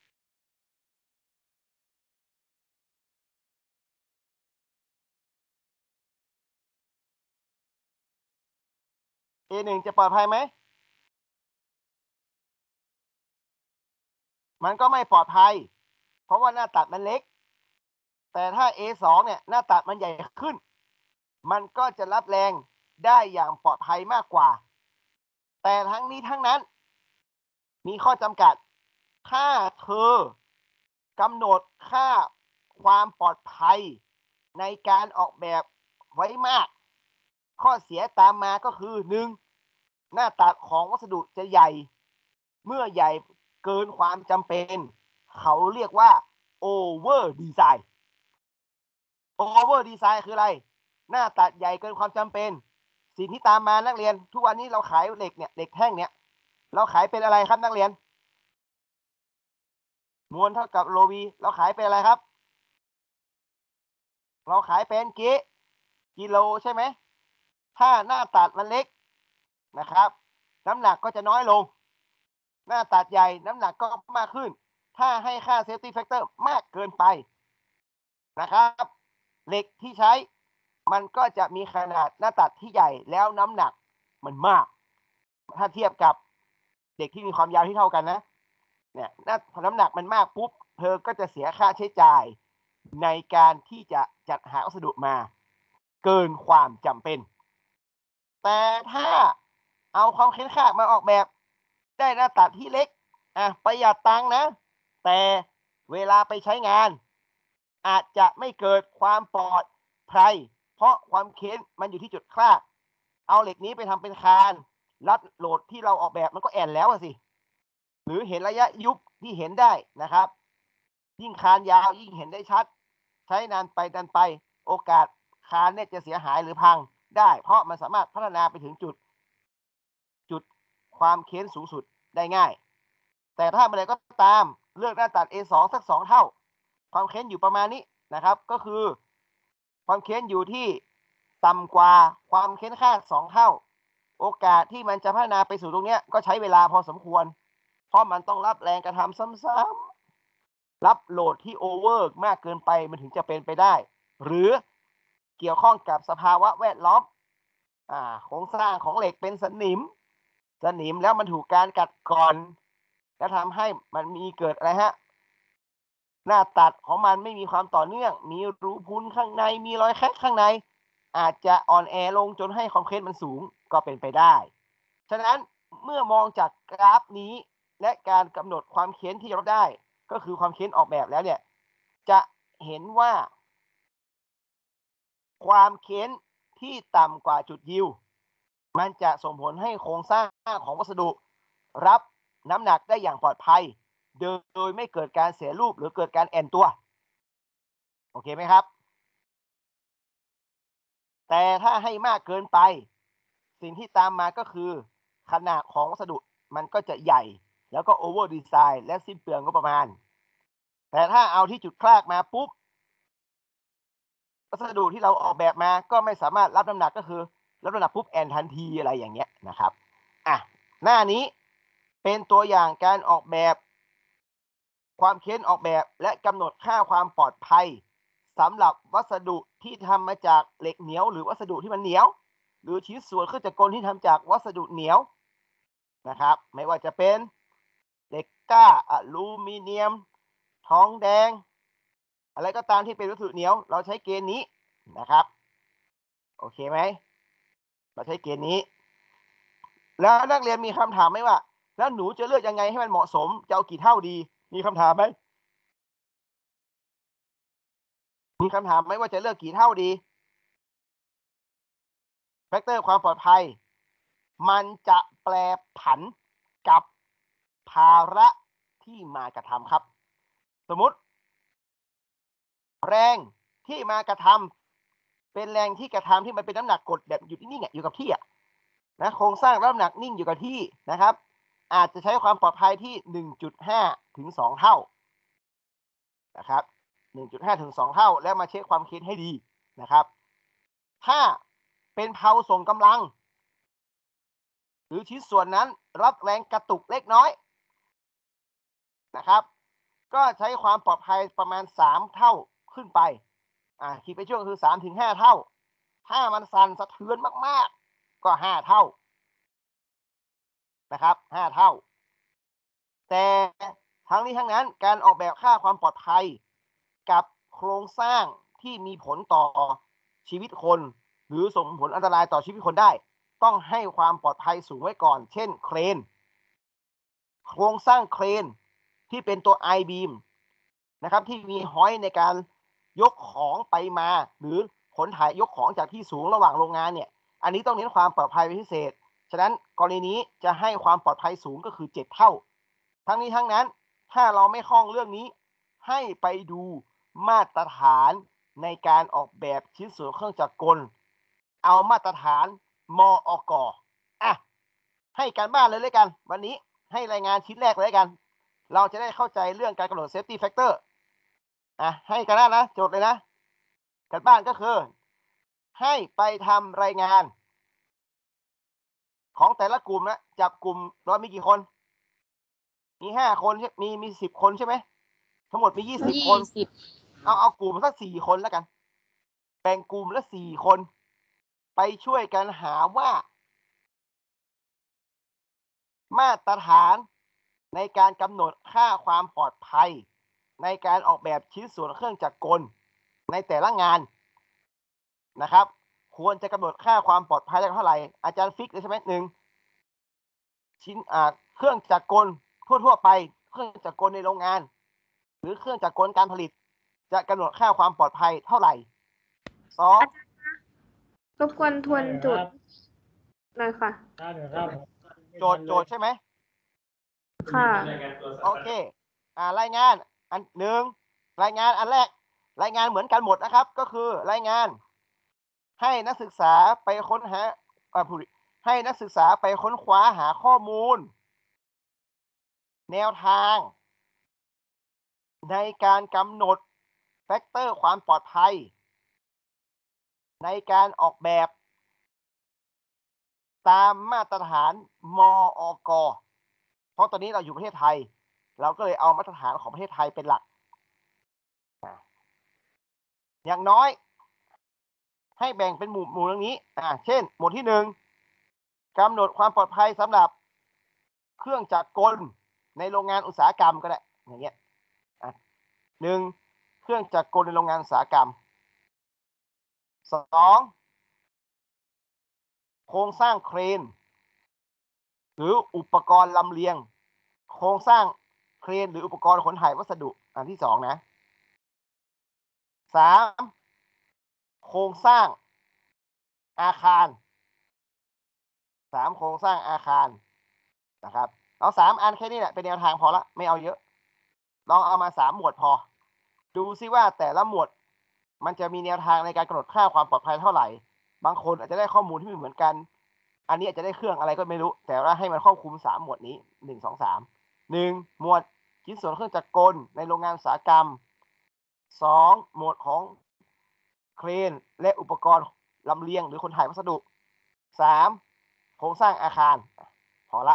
A1 จะปลอดภัยไหมมันก็ไม่ปลอดภัยเพราะว่าหน้าตัดมันเล็กแต่ถ้า A2 เนี่ยหน้าตัดมันใหญ่ขึ้นมันก็จะรับแรงได้อย่างปลอดภัยมากกว่าแต่ทั้งนี้ทั้งนั้นมีข้อจำกัดถ้าเธอกำหนดค่าความปลอดภัยในการออกแบบไว้มากข้อเสียตามมาก็คือ 1. หน้าตัดของวัสดุจะใหญ่เมื่อใหญ่เกินความจำเป็นเขาเรียกว่า over design over design คืออะไรหน้าตัดใหญ่เกินความจำเป็นสิ่งที่ตามมานักเรียนทุกวันนี้เราขายเหล็กเนี่ยเหล็กแท่งเนี่ยเราขายเป็นอะไรครับนักเรียนมวลเท่ากับโลวีเราขายเป็นอะไรครับเราขายเป็นกิโลใช่ไหมถ้าหน้าตัดมันเล็กนะครับน้ำหนักก็จะน้อยลงหน้าตัดใหญ่น้ำหนักก็มากขึ้นถ้าให้ค่า safety factor มากเกินไปนะครับเหล็กที่ใช้มันก็จะมีขนาดหน้าตัดที่ใหญ่แล้วน้ำหนักมันมากถ้าเทียบกับเด็กที่มีความยาวที่เท่ากันนะเนี่ยน้ำหนักมันมากปุ๊บเธอก็จะเสียค่าใช้จ่ายในการที่จะจัดหาวัสดุมาเกินความจำเป็นแต่ถ้าเอาความเค้นคลากมาออกแบบได้หน้าตัดที่เล็กประหยัดตังค์นะแต่เวลาไปใช้งานอาจจะไม่เกิดความปลอดภัยเพราะความเค้นมันอยู่ที่จุดคลากเอาเหล็กนี้ไปทำเป็นคานรัดโหลดที่เราออกแบบมันก็แอนแล้วสิหรือเห็นระยะยุบที่เห็นได้นะครับยิ่งคานยาวยิ่งเห็นได้ชัดใช้นานไปโอกาสคานเนี่ยจะเสียหายหรือพังได้เพราะมันสามารถพัฒนาไปถึงจุดความเค้นสูงสุดได้ง่ายแต่ถ้าเมื่อไรก็ตามเลือกหน้าตัด A2 สัก2 เท่าความเค้นอยู่ประมาณนี้นะครับก็คือความเค้นอยู่ที่ต่ำกว่าความเค้นค่า2 เท่าโอกาสที่มันจะพัฒนาไปสู่ตรงนี้ก็ใช้เวลาพอสมควรเพราะมันต้องรับแรงกระทำซ้ำๆรับโหลดที่โอเวอร์มากเกินไปมันถึงจะเป็นไปได้หรือเกี่ยวข้องกับสภาวะแวดล้อมโครงสร้างของเหล็กเป็นสนิมแล้วมันถูกการกัดกร่อนแล้วทำให้มันมีเกิดอะไรฮะหน้าตัดของมันไม่มีความต่อเนื่องมีรูพุนข้างในมีรอยแคกข้างในอาจจะอ่อนแอลงจนให้ความเค้นมันสูงก็เป็นไปได้ฉะนั้นเมื่อมองจากกราฟนี้และการกำหนดความเค้นที่เราได้ก็คือความเค้นออกแบบแล้วเนี่ยจะเห็นว่าความเค้นที่ต่ำกว่าจุดยิวมันจะส่งผลให้โครงสร้างของวัสดุรับน้ำหนักได้อย่างปลอดภัยโดยไม่เกิดการเสียรูปหรือเกิดการแอนตัวโอเคไหมครับแต่ถ้าให้มากเกินไปสิ่งที่ตามมาก็คือขนาดของวัสดุมันก็จะใหญ่แล้วก็โอเวอร์ดีไซน์และสิ้นเปลืองงบประมาณแต่ถ้าเอาที่จุดคลากมาปุ๊บวัสดุที่เราออกแบบมาก็ไม่สามารถรับน้ำหนักก็คือรับน้ำหนักปุ๊บแอนทันทีอะไรอย่างเงี้ยนะครับหน้านี้เป็นตัวอย่างการออกแบบความเค้นออกแบบและกำหนดค่าความปลอดภัยสำหรับวัสดุที่ทำมาจากเหล็กเหนียวหรือวัสดุที่มันเหนียวหรือชิ้นส่วนเครื่องจักรกลที่ทำจากวัสดุเหนียวนะครับไม่ว่าจะเป็นเหล็กก้าอลูมิเนียมทองแดงอะไรก็ตามที่เป็นวัสดุเหนียวเราใช้เกณฑ์นี้นะครับโอเคไหมเราใช้เกณฑ์นี้แล้วนักเรียนมีคำถามไหมว่าแล้วหนูจะเลือกยังไงให้มันเหมาะสมจะเอากี่เท่าดีมีคำถามไหมมีคำถามไหมว่าจะเลือกกี่เท่าดีแฟกเตอร์ความปลอดภัยมันจะแปรผันกับภาระที่มากระทำครับสมมุติแรงที่มากระทำเป็นแรงที่กระทำที่มันเป็นน้ำหนักกดแบบอยู่นิ่งๆอยู่กับที่นะโครงสร้างน้ำหนักนิ่งอยู่กับที่นะครับอาจจะใช้ความปลอดภัยที่ 1.5 ถึง 2 เท่านะครับ 1.5 ถึง 2 เท่าแล้วมาเช็คความเค้นให้ดีนะครับถ้าเป็นเพลาส่งกำลังหรือชิ้นส่วนนั้นรับแรงกระตุกเล็กน้อยนะครับก็ใช้ความปลอดภัยประมาณ3เท่าขึ้นไปคิดไปช่วงคือ3 ถึง 5 เท่าถ้ามันสั่นสะเทือนมากๆก็5 เท่านะครับ5 เท่าแต่ทั้งนี้ทั้งนั้นการออกแบบค่าความปลอดภัยกับโครงสร้างที่มีผลต่อชีวิตคนหรือส่งผลอันตรายต่อชีวิตคนได้ต้องให้ความปลอดภัยสูงไว้ก่อนเช่นเครนโครงสร้างเครนที่เป็นตัว I-beam นะครับที่มีห้อยในการยกของไปมาหรือขนถ่ายยกของจากที่สูงระหว่างโรงงานเนี่ยอันนี้ต้องเน้นความปลอดภัยเป็นพิเศษฉะนั้นกรณีนี้จะให้ความปลอดภัยสูงก็คือ7 เท่าทั้งนี้ทั้งนั้นถ้าเราไม่คล่องเรื่องนี้ให้ไปดูมาตรฐานในการออกแบบชิ้นส่วนเครื่องจักรกลเอามาตรฐานมอกให้การบ้านเลยกันวันนี้ให้รายงานชิ้นแรกเลยกันเราจะได้เข้าใจเรื่องการกำหนด safety factor ให้กันบ้านนะโจทย์เลยนะการบ้านก็คือให้ไปทำรายงานของแต่ละกลุ่มนะจับกลุ่มเรามีกี่คนมี5 คนมี10 คนใช่ไหมทั้งหมดมี20 คนเอากลุ่มสัก4 คนแล้วกันแบ่งกลุ่มละ4 คนไปช่วยกันหาว่ามาตรฐานในการกำหนดค่าความปลอดภัยในการออกแบบชิ้นส่วนเครื่องจักรกลในแต่ละงานนะครับควรจะกำหนดค่าความปลอดภัยได้เท่าไหร่อาจารย์ฟิกเลยใช่ไหม1ชิ้นเครื่องจักรกลทั่วไปเครื่องจักรกลในโรงงานหรือเครื่องจักรกลการผลิตจะกำหนดค่าความปลอดภัยเท่าไหร่2 รบกวนทวนจุดหน่อยค่ะโจทย์ใช่ไหมค่ะโอเครายงานอัน1รายงานอันแรกรายงานเหมือนกันหมดนะครับก็คือรายงานให้นักศึกษาไปค้นหาให้นักศึกษาไปค้นคว้าหาข้อมูลแนวทางในการกำหนดแฟกเตอร์ความปลอดภัยในการออกแบบตามมาตรฐานมอก.เพราะตอนนี้เราอยู่ประเทศไทยเราก็เลยเอามาตรฐานของประเทศไทยเป็นหลักอย่างน้อยให้แบ่งเป็นหมู่อย่างนี้เช่นหมวดที่1กำหนดความปลอดภัยสำหรับเครื่องจักรกลในโรงงานอุตสาหกรรมก็ได้อย่างเงี้ย1เครื่องจักรกลในโรงงานอุตสาหกรรม2โครงสร้างเครนหรืออุปกรณ์ลำเลียงโครงสร้างเครนหรืออุปกรณ์ขนถ่ายวัสดุอันที่2นะ3โครงสร้างอาคาร3โครงสร้างอาคารนะครับเอา3 อันแค่นี้แหละเป็นแนวทางพอละไม่เอาเยอะลองเอามา3 หมวดพอดูซิว่าแต่ละหมวดมันจะมีแนวทางในการกำหนดค่าความปลอดภัยเท่าไหร่บางคนอาจจะได้ข้อมูลที่ไม่เหมือนกัน อันนี้อาจจะได้เครื่องอะไรก็ไม่รู้ แต่ว่าให้มันครอบคลุม3หมวดนี้1 2 3 1หมวดชิ้นส่วนเครื่องจักรกลในโรงงานอุตสาหกรรม2หมวดของเครนและอุปกรณ์ลำเลียงหรือขนถ่ายวัสดุ3โครงสร้างอาคารพอละ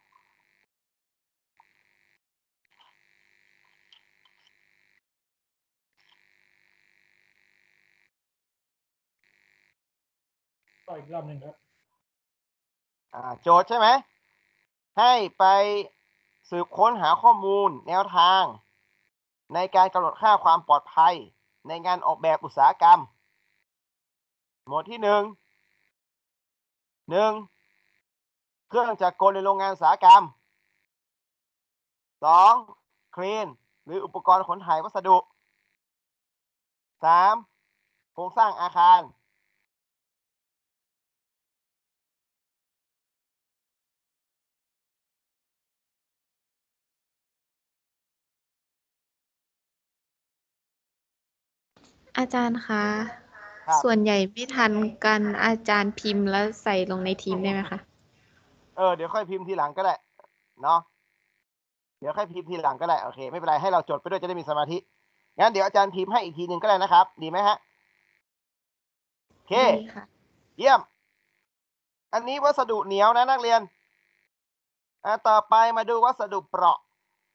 ต่ออีกรอบหนึ่งครับโจทย์ใช่ไหมให้ไปสืบค้นหาข้อมูลแนวทางในการกำหนดค่าความปลอดภัยในงานออกแบบอุตสาหกรรมหมวดที่1เครื่องจักรกลในโรงงานอุตสาหกรรม2เครนหรืออุปกรณ์ขนถ่ายวัสดุ3โครงสร้างอาคารอาจารย์คะครับส่วนใหญ่ไม่ทันกันอาจารย์พิมพ์แล้วใส่ลงในทีมได้ไหมคะเดี๋ยวค่อยพิมพ์ทีหลังก็ได้เนาะเดี๋ยวค่อยพิมพ์ทีหลังก็ได้โอเคไม่เป็นไรให้เราจดไปด้วยจะได้มีสมาธิงั้นเดี๋ยวอาจารย์พิมพ์ให้อีกทีหนึ่งก็ได้นะครับดีไหมฮะโอเคดีค่ะเยี่ยมอันนี้วัสดุเหนียวนะนักเรียนต่อไปมาดูวัสดุเปราะ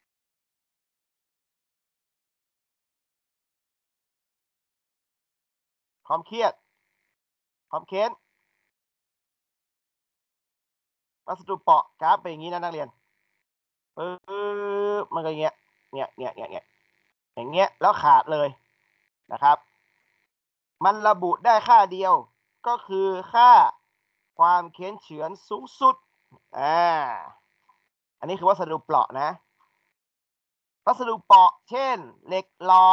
ความเครียดความเค้นวัสดุเปราะกราฟเป็นอย่างนี้นะนักเรียนมันก็อย่างเงี้ยอย่างเงี้ยแล้วขาดเลยนะครับมันระบุได้ค่าเดียวก็คือค่าความเค้นเฉือนสูงสุดอันนี้คือวัสดุเปราะนะวัสดุเปราะเช่นเหล็กหล่อ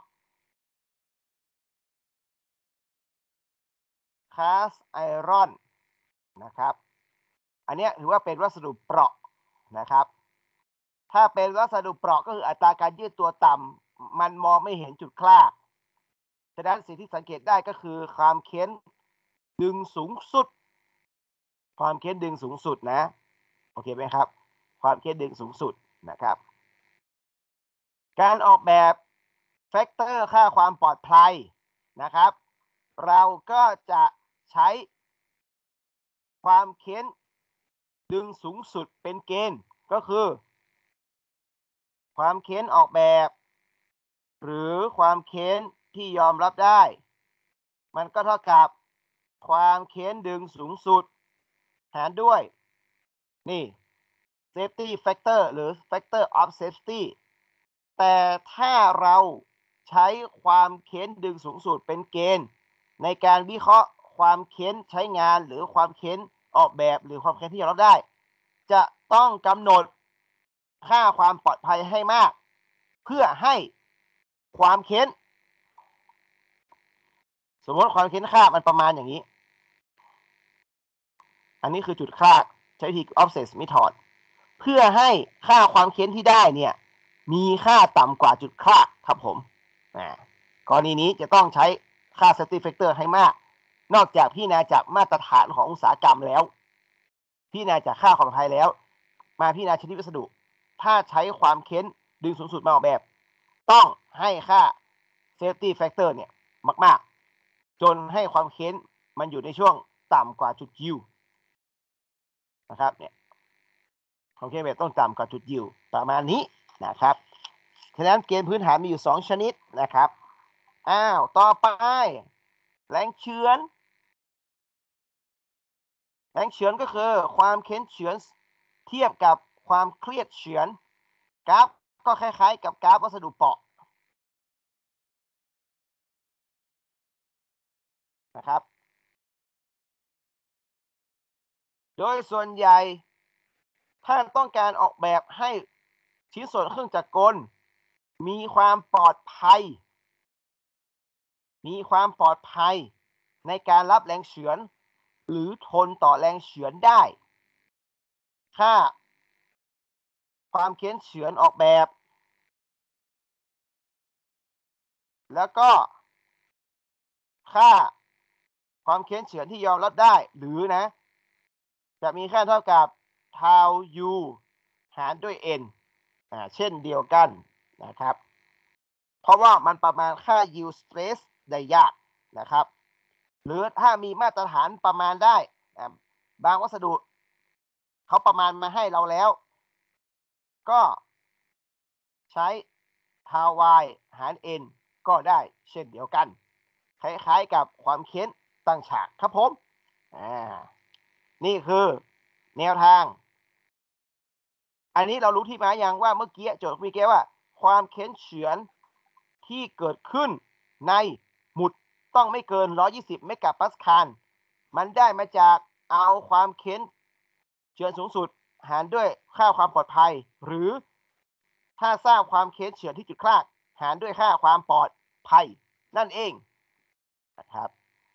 คาสไอรอนนะครับอันนี้ถือว่าเป็นวัสดุเปราะนะครับถ้าเป็นวัสดุเปราะก็คืออัตราการยืดตัวต่ำมันมองไม่เห็นจุดคลากฉะนั้นสิ่งที่สังเกตได้ก็คือความเค้นดึงสูงสุดความเค้นดึงสูงสุดนะโอเคไหมครับความเค้นดึงสูงสุดนะครับการออกแบบแฟกเตอร์ค่าความปลอดภัยนะครับเราก็จะใช้ความเค้นดึงสูงสุดเป็นเกณฑ์ก็คือความเค้นออกแบบหรือความเค้นที่ยอมรับได้มันก็เท่ากับความเค้นดึงสูงสุดหารด้วยนี่ safety factor หรือ factor of safety แต่ถ้าเราใช้ความเค้นดึงสูงสุดเป็นเกณฑ์ในการวิเคราะห์ความเค้นใช้งานหรือความเค้นออกแบบหรือความเค้นที่ยอมรับได้จะต้องกำหนดค่าความปลอดภัยให้มากเพื่อให้ความเค้นสมมติความเค้นค่ามันประมาณอย่างนี้อันนี้คือจุดคลากใช้วิธี offset method เพื่อให้ค่าความเค้นที่ได้เนี่ยมีค่าต่ำกว่าจุดคลากครับผมกรณีนี้จะต้องใช้ค่า safety factor ให้มากนอกจากพิจารณาจากมาตรฐานของอุตสาหกรรมแล้วพิจารณาจากค่าความปลอดภัยแล้วมาพิจารณาชนิดวัสดุถ้าใช้ความเค้นดึงสูงสุดมาออกแบบต้องให้ค่า safety factor เนี่ยมากๆจนให้ความเค้นมันอยู่ในช่วงต่ำกว่าจุดยิวนะครับเนี่ยความเค้นแบบต้องต่ำกว่าจุดยิวประมาณนี้นะครับฉะนั้นเกณฑ์พื้นฐานมีอยู่2ชนิดนะครับต่อไปแรงเฉือนก็คือความเค้นเฉือนเทียบกับความเครียดเฉือนกราฟก็คล้ายๆกับกราฟวัสดุเปราะนะครับโดยส่วนใหญ่ถ้าต้องการออกแบบให้ชิ้นส่วนเครื่องจักรกลมีความปลอดภัยในการรับแรงเฉือนหรือทนต่อแรงเฉือนได้ค่าความเค้นเฉือนออกแบบแล้วก็ค่าความเค้นเฉือนที่ยอมรับได้หรือนะจะมีค่าเท่ากับ tau u หารด้วย n เช่นเดียวกันนะครับเพราะว่ามันประมาณค่า yield stress ได้ยากนะครับหรือถ้ามีมาตรฐานประมาณได้บางวัสดุเขาประมาณมาให้เราแล้วก็ใช้ tau y หาร n ก็ได้เช่นเดียวกันคล้ายๆกับความเค้นตั้งฉากครับผมนี่คือแนวทางอันนี้เรารู้ที่มาอย่างว่าเมื่อกี้โจทย์มีแกว่าความเค้นเฉือนที่เกิดขึ้นในหมุดต้องไม่เกิน120เมกะปาสคาลมันได้มาจากเอาความเค้นเฉือนสูงสุดหารด้วยค่าความปลอดภัยหรือถ้าทราบความเค้นเฉือนที่จุดคลากหารด้วยค่าความปลอดภัยนั่นเองนะครับ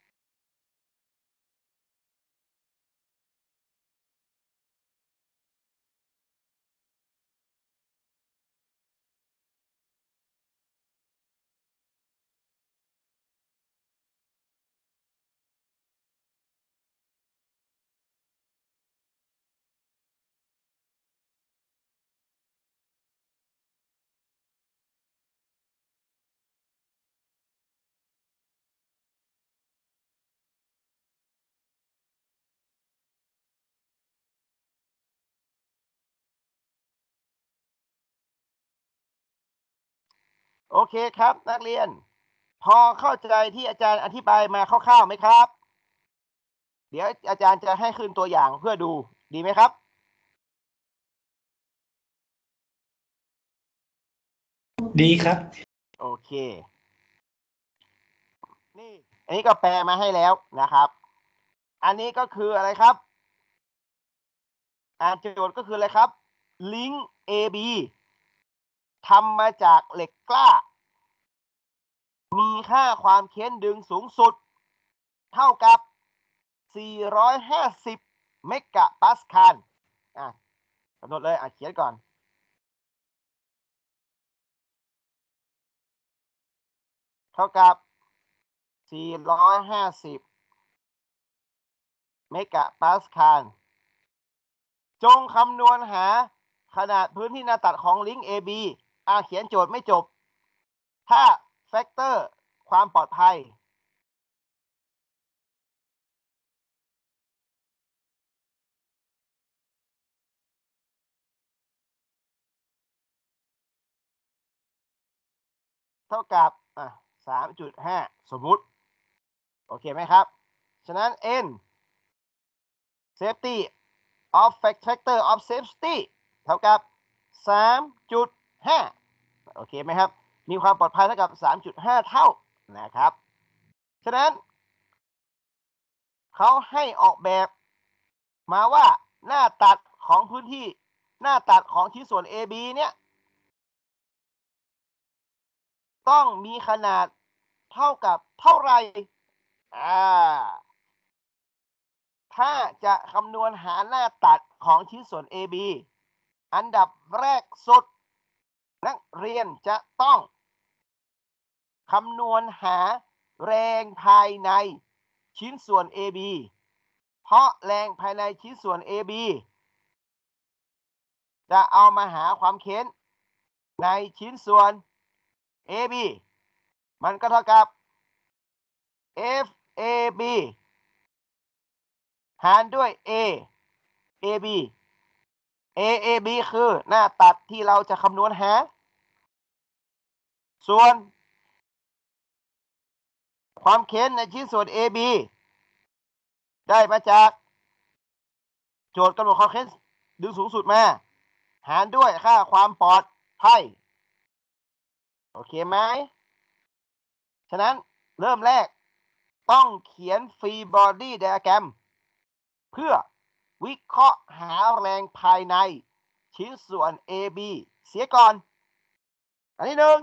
โอเคครับนักเรียนพอเข้าใจที่อาจารย์อธิบายมาคร่าวๆไหมครับเดี๋ยวอาจารย์จะให้ขึ้นตัวอย่างเพื่อดูดีไหมครับดีครับโอเคนี่อันนี้ก็แปลมาให้แล้วนะครับอันนี้ก็คืออะไรครับโจทย์ก็คืออะไรครับลิงก์ AB ทำมาจากเหล็กกล้ามีค่าความเค้นดึงสูงสุดเท่ากับ450เมกะปาสคาลกำหนดเลยเขียนก่อนเท่ากับ450เมกะปาสคาลจงคำนวณหาขนาดพื้นที่หน้าตัดของลิงก์ AB เขียนโจทย์ไม่จบถ้าแฟกเตอร์ความปลอดภัยเท่ากับ3.5 สมมุติโอเคไหมครับฉะนั้น n safety of factor of safety เท่ากับ 3.5 โอเคไหมครับมีความปลอดภัยเท่ากับ 3.5 เท่านะครับฉะนั้นเขาให้ออกแบบมาว่าหน้าตัดของพื้นที่หน้าตัดของชิ้นส่วน AB เนี่ยต้องมีขนาดเท่ากับเท่าไหร่ถ้าจะคำนวณหาหน้าตัดของชิ้นส่วน AB อันดับแรกสุดนักเรียนจะต้องคำนวณหาแรงภายในชิ้นส่วน AB เพราะแรงภายในชิ้นส่วน AB จะเอามาหาความเค้นในชิ้นส่วน AB มันก็เท่ากับ FAB หารด้วย AAB AAB คือหน้าตัดที่เราจะคำนวณหาส่วนความเค้นในชิ้นส่วน AB ได้มาจากโจทย์กำหนดความเค้นดึงสูงสุดมาหารด้วยค่าความปลอดภัยโอเคไหมฉะนั้นเริ่มแรกต้องเขียนฟรีบอดี้ไดอะแกรมเพื่อวิเคราะห์หาแรงภายในชิ้นส่วน AB เสียก่อนอันที่หนึ่ง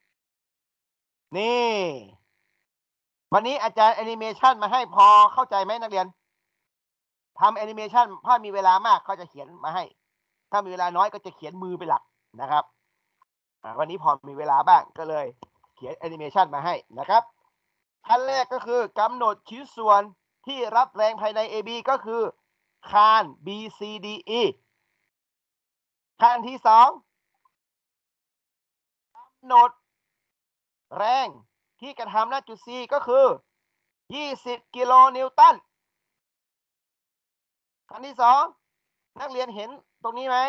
นี่วันนี้อาจารย์แอนิเมชันมาให้พอเข้าใจไหมนักเรียนทำแอนิเมชันถ้ามีเวลามากก็จะเขียนมาให้ถ้ามีเวลาน้อยก็จะเขียนมือเป็นหลักนะครับวันนี้พอมีเวลาบ้างก็เลยเขียนแอนิเมชันมาให้นะครับขั้นแรกก็คือกำหนดชิ้นส่วนที่รับแรงภายใน AB ก็คือคาน BCDE ขั้นที่สองกำหนดแรงที่กระทำณจุด C ก็คือ20กิโลนิวตันขั้นที่สองนักเรียนเห็นตรงนี้ไหม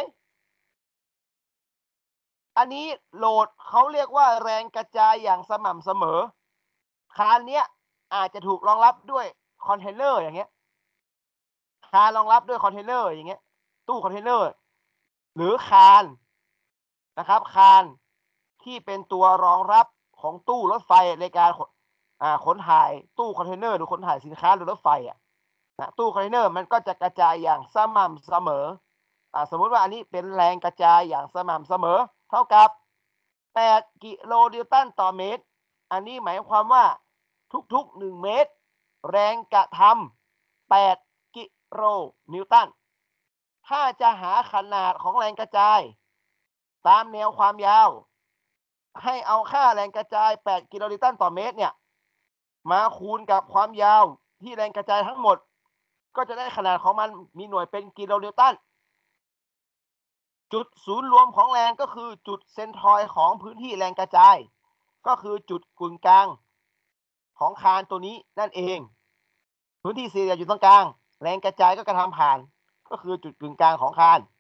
อันนี้โหลดเขาเรียกว่าแรงกระจายอย่างสม่ำเสมอคานเนี้ยอาจจะถูกรองรับด้วยคอนเทนเนอร์อย่างเงี้ยคานรองรับด้วยคอนเทนเนอร์อย่างเงี้ยตู้คอนเทนเนอร์หรือคานนะครับคานที่เป็นตัวรองรับของตู้รถไฟในการขนถ่ายตู้คอนเทนเนอร์หรือขนถ่ายสินค้าหรือรถไฟตู้คอนเทนเนอร์มันก็จะกระจายอย่างสม่ำเสมอสมมุติว่าอันนี้เป็นแรงกระจายอย่างสม่ำเสมอเท่ากับ8กิโลนิวตันต่อเมตรอันนี้หมายความว่าทุกๆ1เมตรแรงกระทำ8กิโลนิวตันถ้าจะหาขนาดของแรงกระจายตามแนวความยาวให้เอาค่าแรงกระจาย8กิโลนิวตันต่อเมตรเนี่ยมาคูณกับความยาวที่แรงกระจายทั้งหมดก็จะได้ขนาดของมันมีหน่วยเป็นกิโลนิวตันจุดศูนย์รวมของแรงก็คือจุดเซนทรอยด์ของพื้นที่แรงกระจายก็คือจุดกึ่งกลางของคานตัวนี้นั่นเองพื้นที่สี่เหลี่ยมอยู่ตรงกลางแรงกระจายก็กระทำผ่านก็คือจุดกึ่งกลางของคาน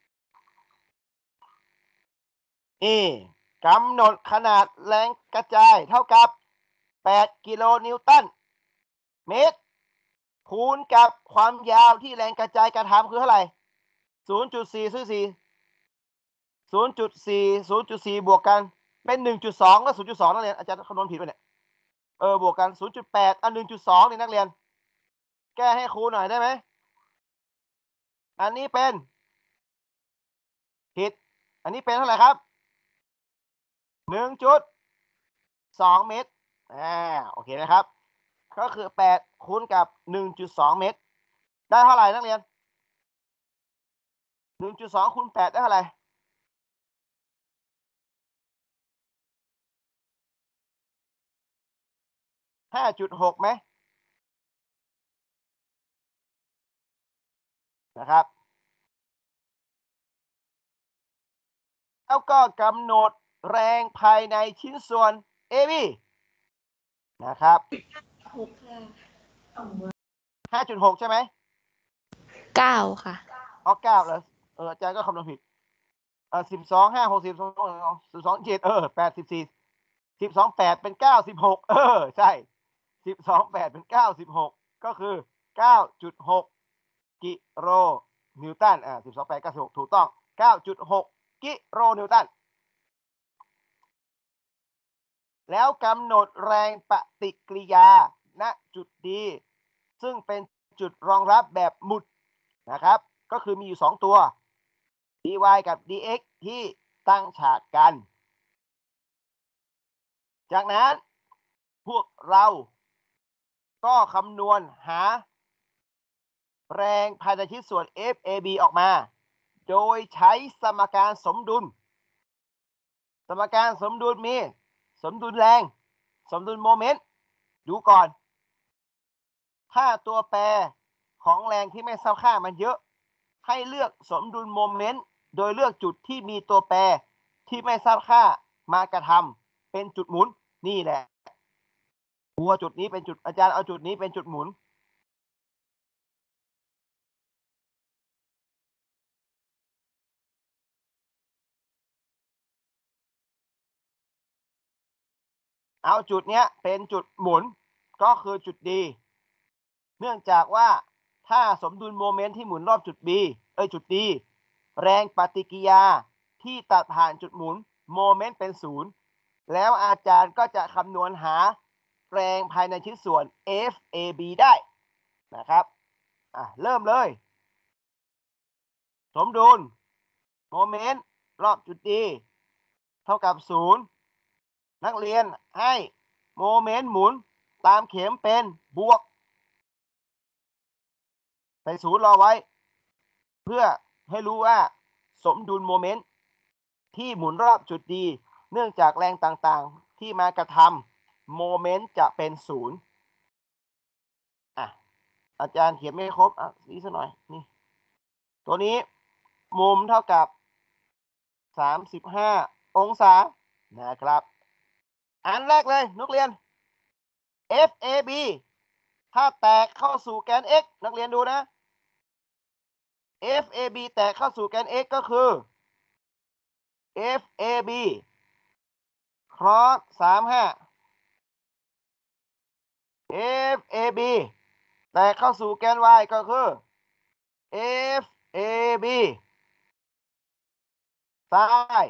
กำหนดขนาดแรงกระจายเท่ากับ8กิโลนิวตันเมตรคูณกับความยาวที่แรงกระจายกระทำคือเท่าไหร่ 0.4 บวกกันเป็น 1.2 ก็ 0.2 นักเรียนอาจารย์คำนวณผิดไปเนี่ยบวกกัน 0.8 1.2 นี่นักเรียนแก้ให้ครูหน่อยได้ไหมอันนี้เป็นผิดอันนี้เป็นเท่าไหร่ครับ 1.2 เมตรโอเคนะครับก็คือ8คูณกับ 1.2 เมตรได้เท่าไหร่นักเรียน 1.2 คูณ 8ได้เท่าไหร่5.6 ไหมนะครับแล้วก็กำหนดแรงภายในชิ้นส่วน AB นะครับ 5.6 ใช่ไหม 9 ค่ะ 9เหรออาจารย์ก็คำนวณผิด12 5 6 12 7 8 14 12 8เป็น96ใช่12 8เป็น96ก็คือ 9.6 กิโลนิวตัน12 8 96ถูกต้อง 9.6 กิโลนิวตันแล้วกำหนดแรงปฏิกิริยาณจุด D ซึ่งเป็นจุดรองรับแบบหมุดนะครับก็คือมีอยู่2ตัว dy กับ dx ที่ตั้งฉากกันจากนั้นพวกเราก็คำนวณหาแรงภายในชิ้นส่วน FAB ออกมาโดยใช้สมการสมดุลสมการสมดุลมีสมดุลแรงสมดุลโมเมนต์ดูก่อนถ้าตัวแปรของแรงที่ไม่ทราบค่ามันเยอะให้เลือกสมดุลโมเมนต์โดยเลือกจุดที่มีตัวแปรที่ไม่ทราบค่ามากระทำเป็นจุดหมุนนี่แหละหัวจุดนี้เป็นจุดอาจารย์เอาจุดนี้เป็นจุดหมุนเอาจุดเนี้ยเป็นจุดหมุนก็คือจุด D เนื่องจากว่าถ้าสมดุลโมเมนต์ที่หมุนรอบจุด B จุด D แรงปฏิกิริยาที่ตัดผ่านจุดหมุนโมเมนต์เป็น0แล้วอาจารย์ก็จะคำนวณหาแรงภายในชิ้นส่วน FAB ได้นะครับเริ่มเลยสมดุลโมเมนต์รอบจุด D เท่ากับ0นักเรียนให้โมเมนต์หมุนตามเข็มเป็นบวกใส่0รอไว้เพื่อให้รู้ว่าสมดุลโมเมนต์ที่หมุนรอบจุด D เนื่องจากแรงต่างๆที่มากระทโมเมนต์จะเป็นศูนย์อาจารย์เขียนไม่ครบสีซะหน่อยนี่ตัวนี้มุมเท่ากับ35องศานะครับอันแรกเลยนักเรียน FAB ถ้าแตกเข้าสู่แกน x นักเรียนดูนะ FAB แตกเข้าสู่แกน x ก็คือ FAB cross 35 FAB แตกเข้าสู่แกน y ก็คือ FAB ซ้าย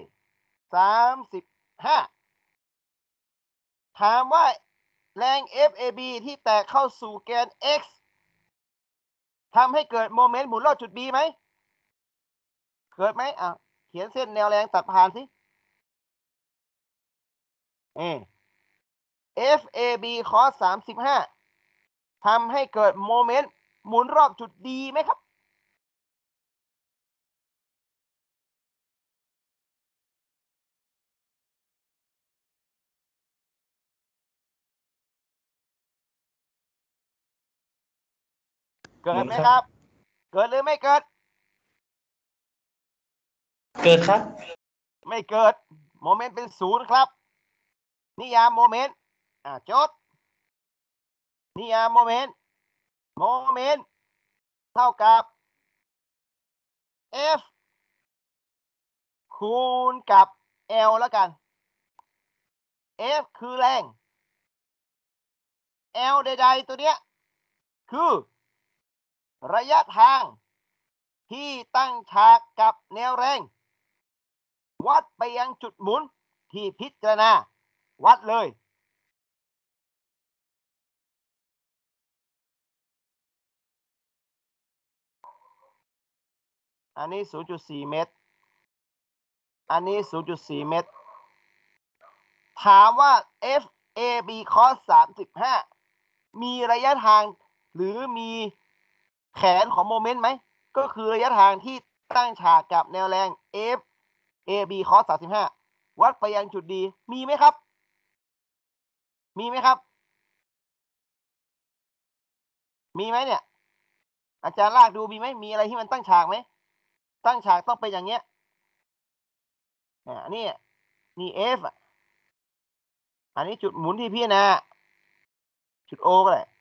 35ถามว่าแรง FAB ที่แตกเข้าสู่แกน x ทำให้เกิดโมเมนต์หมุนรอบจุด B ไหมเกิดไหมเขียนเส้นแนวแรงตัดผ่านสิFAB cos 35ทำให้เกิดโมเมนต์หมุนรอบจุด D ไหมครับเกิดไหมครับเกิดหรือไม่เกิดเกิดครับไม่เกิดโมเมนต์เป็นศูนย์ครับนิยามโมเมนต์จดนิยามโมเมนต์เท่ากับ F คูณกับ L แล้วกัน F คือแรง L ใดๆตัวเนี้ยคือระยะทางที่ตั้งฉากกับแนวแรงวัดไปยังจุดหมุนที่พิจารณาวัดเลยอันนี้ 0.4 เมตรอันนี้ 0.4 เมตรถามว่า FAB cos 35มีระยะทางหรือมีแขนของโมเมนต์ไหมก็คือระยะทางที่ตั้งฉากกับแนวแรง FAB cos 35วัดไปยังจุด D มีไหมครับมีไหมครับมีไหมเนี่ยอาจารย์ลากดูมีไหมมีอะไรที่มันตั้งฉากไหมตั้งฉากต้องเป็นอย่างเงี้ยนี่ F อันนี้จุดหมุนที่พิจารณาจุด O ก็ได้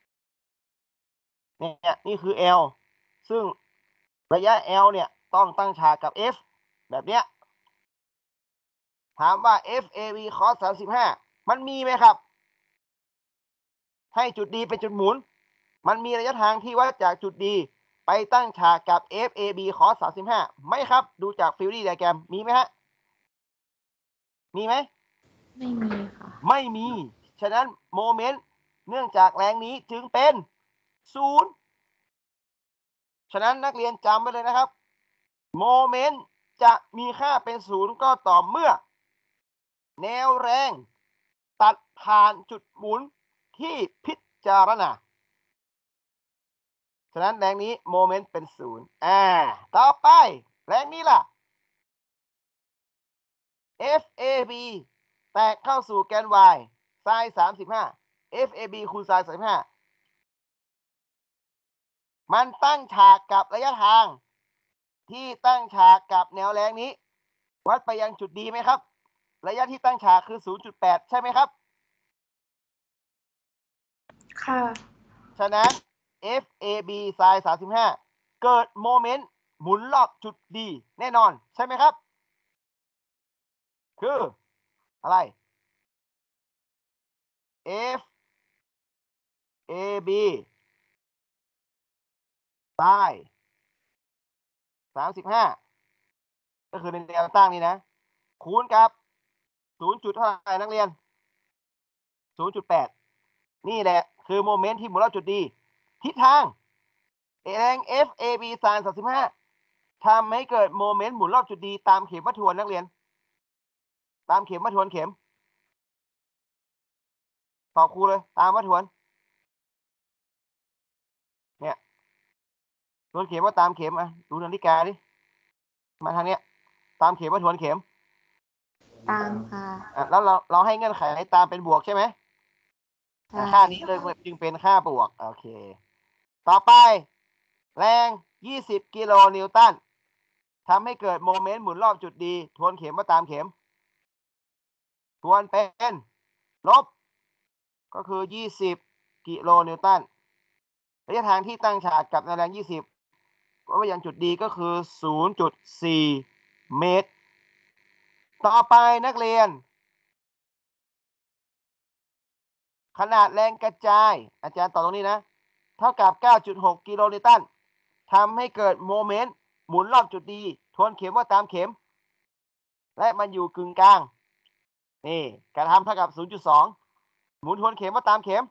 เนี่ยนี่คือ L ซึ่งระยะ L เนี่ยต้องตั้งฉากกับ F แบบเนี้ยถามว่า FAB cos 35มันมีไหมครับให้จุด D เป็นจุดหมุนมันมีระยะทางที่วัดจากจุด D ไปตั้งฉากกับ FAB cos 35ไหมครับดูจากฟิลลี่ไดอะแกรมมีไหมฮะมีไหมไม่มีค่ะไม่มีฉะนั้นโมเมนต์เนื่องจากแรงนี้จึงเป็นศูนย์ฉะนั้นนักเรียนจำไว้เลยนะครับโมเมนต์จะมีค่าเป็นศูนย์ก็ต่อเมื่อแนวแรงตัดผ่านจุดหมุนที่พิจารณาฉะนั้นแรงนี้โมเมนต์เป็นศูนย์ต่อไปแรงนี้ล่ะ FAB แตกเข้าสู่แกน y ไซน์35 FAB คูณไซน์35มันตั้งฉากกับระยะทางที่ตั้งฉากกับแนวแรงนี้วัดไปยังจุด D ไหมครับระยะที่ตั้งฉากคือ 0.8 ใช่ไหมครับค่ะฉะนั้น FAB ไซน์35เกิดโมเมนต์หมุนรอบจุด D แน่นอนใช่ไหมครับคืออะไร FAB ไซน์35ก็คือในแนวตั้งนี้นะคูณกับ0เท่าไหร่นักเรียน 0.8 นี่แหละคือโมเมนต์ที่หมุนรอบจุด D ทิศทางแรง FAB ไซน์35ทำให้เกิดโมเมนต์หมุนรอบจุด D ตามเข็มวัดทวนนักเรียนตามเข็มวัดทวนเข็มตอบครูเลยตามวัดทวนเนี่ยทวนเข็มว่าตามเข็มดูนาฬิกาดิมาทางเนี้ยตามเข็มว่าทวนเข็มตามค่ะแล้วเราให้เงื่อนไขตามเป็นบวกใช่ไหมค่านี้เลยจึงเป็นค่าบวกโอเคต่อไปแรง20กิโลนิวตันทำให้เกิดโมเมนต์หมุนรอบจุดดีทวนเข็มว่าตามเข็มทวนเป็นลบก็คือ20กิโลนิวตันระยะทางที่ตั้งฉากกับแรง20ก็ไปยังจุดดีก็คือ 0.4 เมตรต่อไปนักเรียนขนาดแรงกระจายอาจารย์ต่อตรงนี้นะเท่ากับ 9.6 กิโลนิวตันทำให้เกิดโมเมนต์หมุนรอบจุดดีทวนเข็มว่าตามเข็มและมันอยู่กึ่งกลางนี่กระทำเท่ากับ 0.2 หมุนทวนเข็มว่าตามเข็ม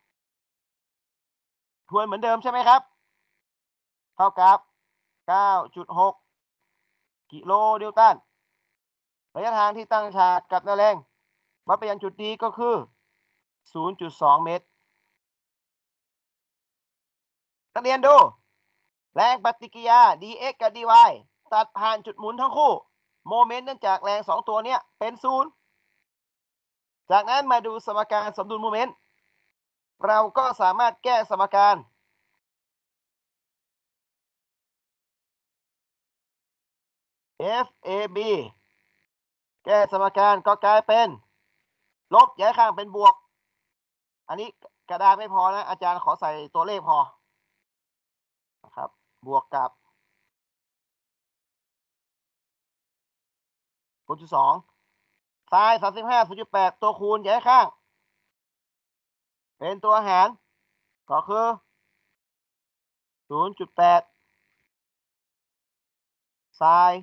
ทวนเหมือนเดิมใช่ไหมครับเท่ากับ 9.6 กิโลนิวตันระยะทางที่ตั้งฉากกับแนวแรงวัดไปยังจุดดีก็คือ 0.2 เมตรนักเรียนดูแรงปฏิกิริยา dx กับ dy ตัดผ่านจุดหมุนทั้งคู่โมเมนต์เนื่องจากแรง2ตัวนี้เป็น0จากนั้นมาดูสมการสมดุลโมเมนต์เราก็สามารถแก้สมการ FAB แก้สมการก็กลายเป็นลบย้ายข้างเป็นบวกอันนี้กระดาษไม่พอนะอาจารย์ขอใส่ตัวเลขพอนะครับบวกกับ 0.2 ไซน์ 35 0.8 ตัวคูณย้ายข้างเป็นตัวหารก็คือ 0.8 ไซน์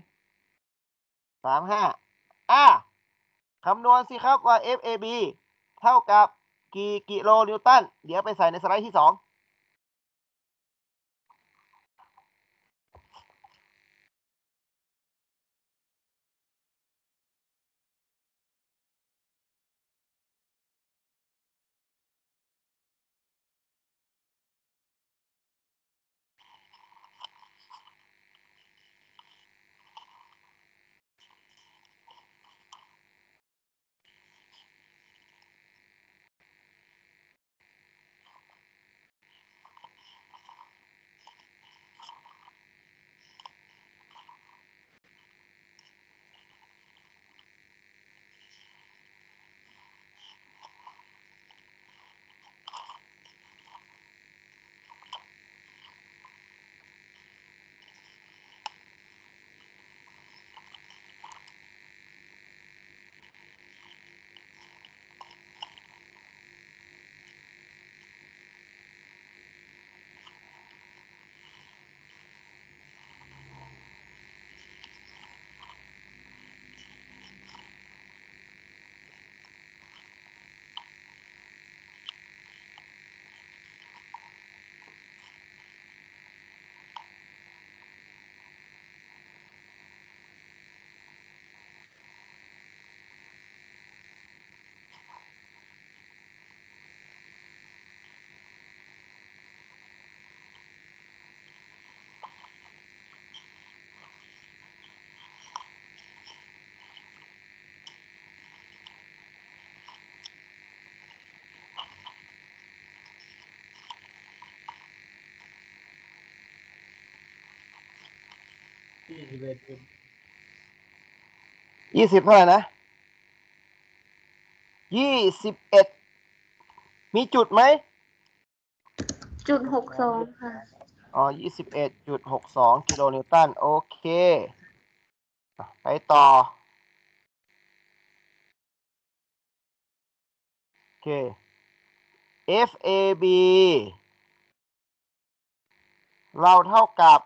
35คำนวณสิครับว่า FAB เท่ากับกี่กิโลนิวตันเดี๋ยวไปใส่ในสไลด์ที่220เท่าไหร่นะ21มีจุดไหม 0.62 ค่ะอ๋อ 21.62 กิโลนิวตันโอเคไปต่อโอเค FAB เราเท่ากับ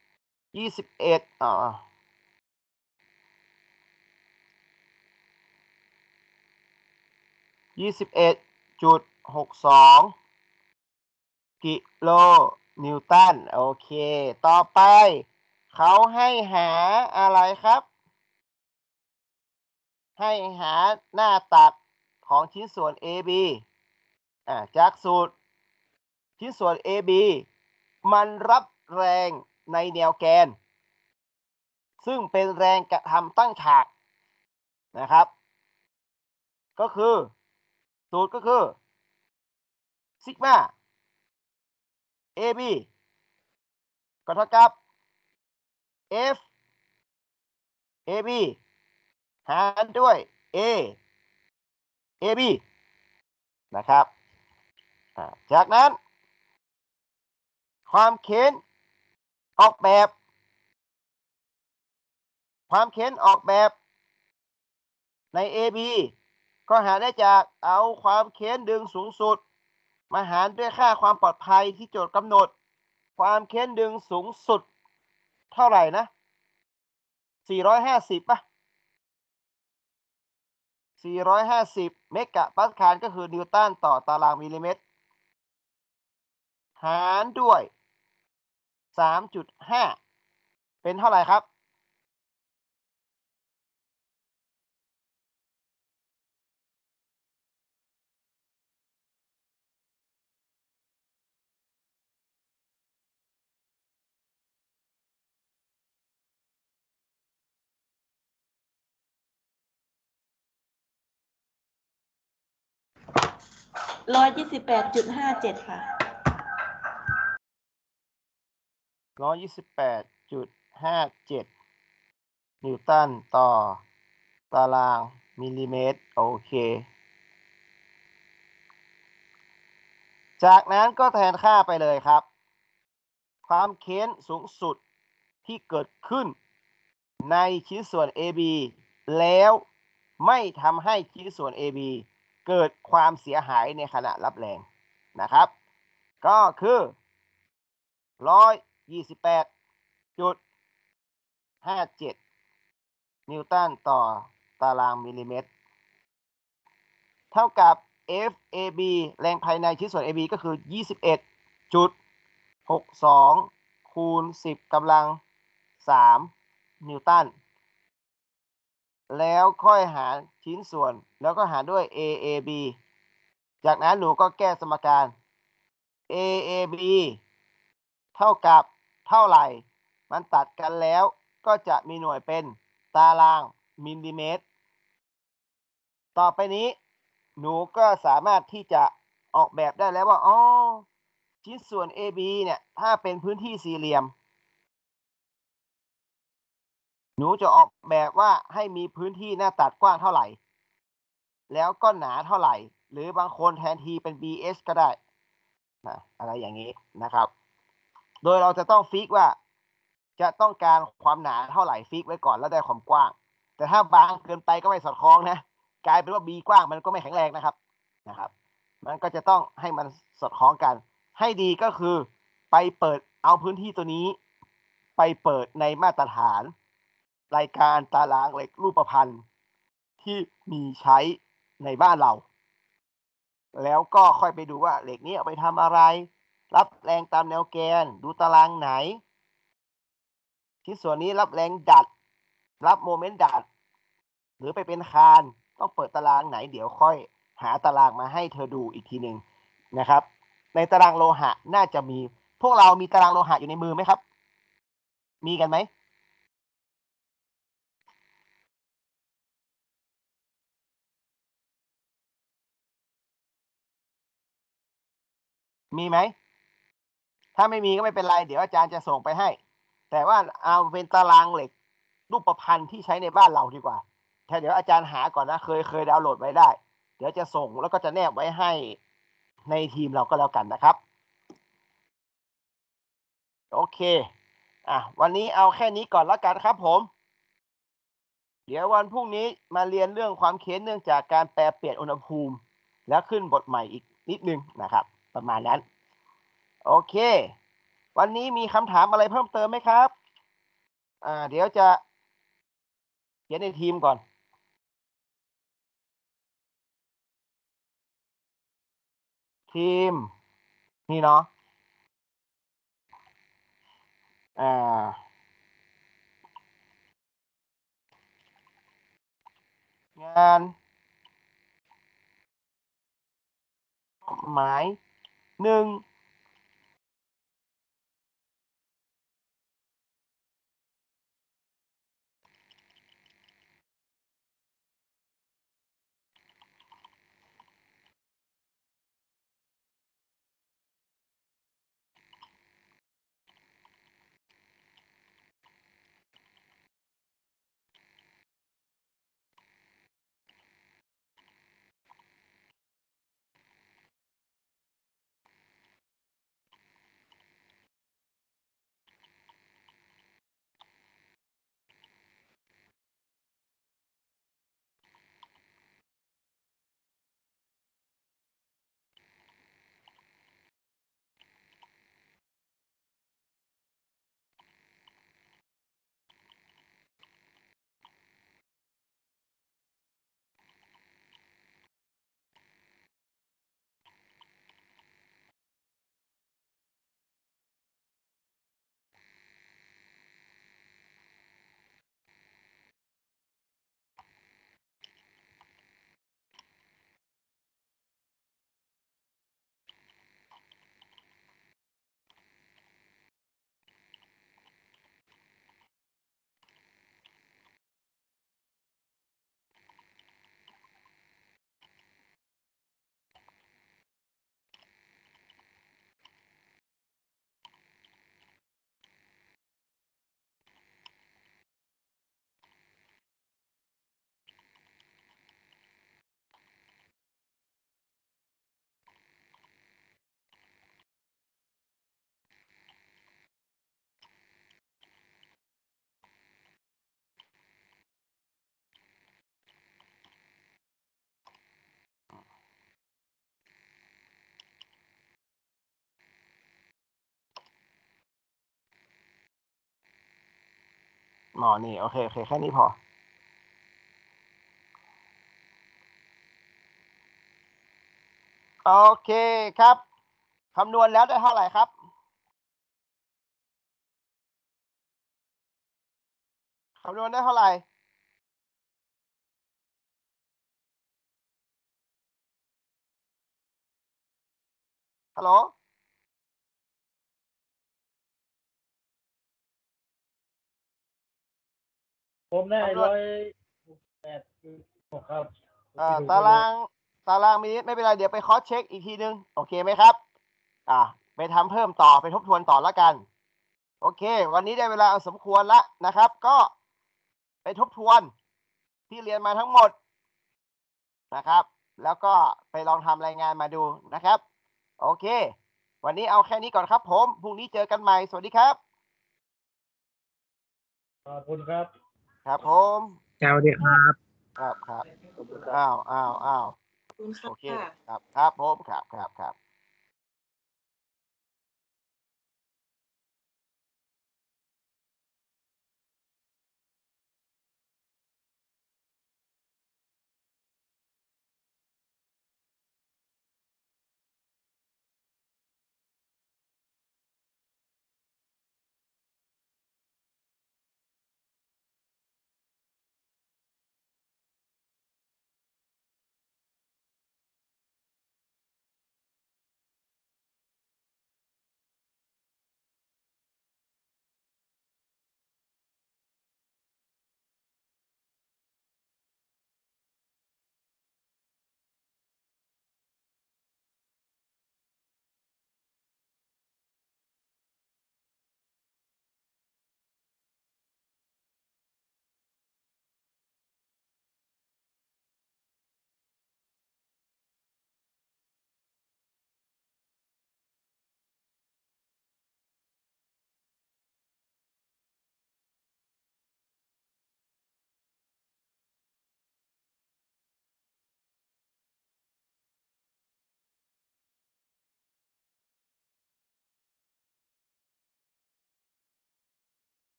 2121.62 กิโลนิวตันโอเคต่อไปเขาให้หาอะไรครับให้หาหน้าตัดของชิ้นส่วน AB จากสูตรชิ้นส่วน AB มันรับแรงในแนวแกนซึ่งเป็นแรงกระทำตั้งฉากนะครับก็คือสูตรก็คือซิกมา AB ก็เท่ากับ F AB หารด้วย A AB นะครับจากนั้นความเค้นออกแบบใน AB ก็หาได้จากเอาความเค้นดึงสูงสุดมาหารด้วยค่าความปลอดภัยที่โจทย์กำหนดความเค้นดึงสูงสุดเท่าไหร่นะ450ป่ะ450เมกะปาสคาลก็คือนิวตันต่อตารางมิลลิเมตรหารด้วย 3.5 เป็นเท่าไหร่ครับ 128.57ค่ะ 128.57 นิวตันต่อตารางมิลลิเมตรโอเคจากนั้นก็แทนค่าไปเลยครับความเค้นสูงสุดที่เกิดขึ้นในชิ้นส่วน AB แล้วไม่ทำให้ชิ้นส่วน AB เกิดความเสียหายในขณะรับแรงนะครับก็คือ128.57 นิวตันต่อตารางมิลลิเมตรเท่ากับ FAB แรงภายในชิ้นส่วน AB ก็คือ 21.62 คูณ 10 กำลัง 3 นิวตันแล้วค่อยหารชิ้นส่วนแล้วก็หารด้วย AAB จากนั้นหนูก็แก้สมการ AAB เท่ากับเท่าไหร่มันตัดกันแล้วก็จะมีหน่วยเป็นตารางมิลลิเมตรต่อไปนี้หนูก็สามารถที่จะออกแบบได้แล้วว่าอ๋อชิ้นส่วน AB เนี่ยถ้าเป็นพื้นที่สี่เหลี่ยมหนูจะออกแบบว่าให้มีพื้นที่หน้าตัดกว้างเท่าไหร่แล้วก็หนาเท่าไหร่หรือบางคนแทนทีเป็น BH ก็ได้นะอะไรอย่างนี้นะครับโดยเราจะต้องฟิกว่าจะต้องการความหนาเท่าไหร่ฟิกไว้ก่อนแล้วได้ความกว้างแต่ถ้าบางเกินไปก็ไม่สอดคล้องนะกลายเป็นว่า B กว้างมันก็ไม่แข็งแรงนะครับมันก็จะต้องให้มันสอดคล้องกันให้ดีก็คือไปเปิดเอาพื้นที่ตัวนี้ไปเปิดในมาตรฐานรายการตารางเหล็กรูปพรรณที่มีใช้ในบ้านเราแล้วก็ค่อยไปดูว่าเหล็กนี้เอาไปทำอะไรรับแรงตามแนวแกนดูตารางไหนชิ้นส่วนนี้รับแรงดัดรับโมเมนต์ดัดหรือไปเป็นคานต้องเปิดตารางไหนเดี๋ยวค่อยหาตารางมาให้เธอดูอีกทีหนึ่งนะครับในตารางโลหะน่าจะมีพวกเรามีตารางโลหะอยู่ในมือไหมครับมีกันไหมมีไหมถ้าไม่มีก็ไม่เป็นไรเดี๋ยวอาจารย์จะส่งไปให้แต่ว่าเอาเป็นตารางเหล็กรูปพรรณที่ใช้ในบ้านเราดีกว่าถ้าเดี๋ยวอาจารย์หาก่อนนะเคยดาวน์โหลดไว้ได้เดี๋ยวจะส่งแล้วก็จะแนบไว้ให้ในทีมเราก็แล้วกันนะครับโอเควันนี้เอาแค่นี้ก่อนแล้วกันครับผมเดี๋ยววันพรุ่งนี้มาเรียนเรื่องความเค้นเนื่องจากการแปรเปลี่ยนอุณหภูมิแล้วขึ้นบทใหม่อีกนิดนึงนะครับประมาณนั้นโอเควันนี้มีคำถามอะไรเพิ่มเติมไหมครับเดี๋ยวจะเขียนในทีมก่อนทีมนี่เนาะงานหมาย1 หมอนี่โอเคแค่นี้พอโอเคครับคำนวณแล้วได้เท่าไหร่ครับคำนวณได้เท่าไหร่ฮัลโหลผมได้186ครับตารางมีไม่เป็นไรเดี๋ยวไปคอสเช็คอีกทีนึงโอเคไหมครับไปทำเพิ่มต่อไปทบทวนต่อแล้วกันโอเควันนี้ได้เวลาสมควรละนะครับก็ไปทบทวนที่เรียนมาทั้งหมดนะครับแล้วก็ไปลองทำรายงานมาดูนะครับโอเควันนี้เอาแค่นี้ก่อนครับผมพรุ่งนี้เจอกันใหม่สวัสดีครับขอบคุณครับครับผมสวัสดีครับครับอ้าวโอเคครับผมครับ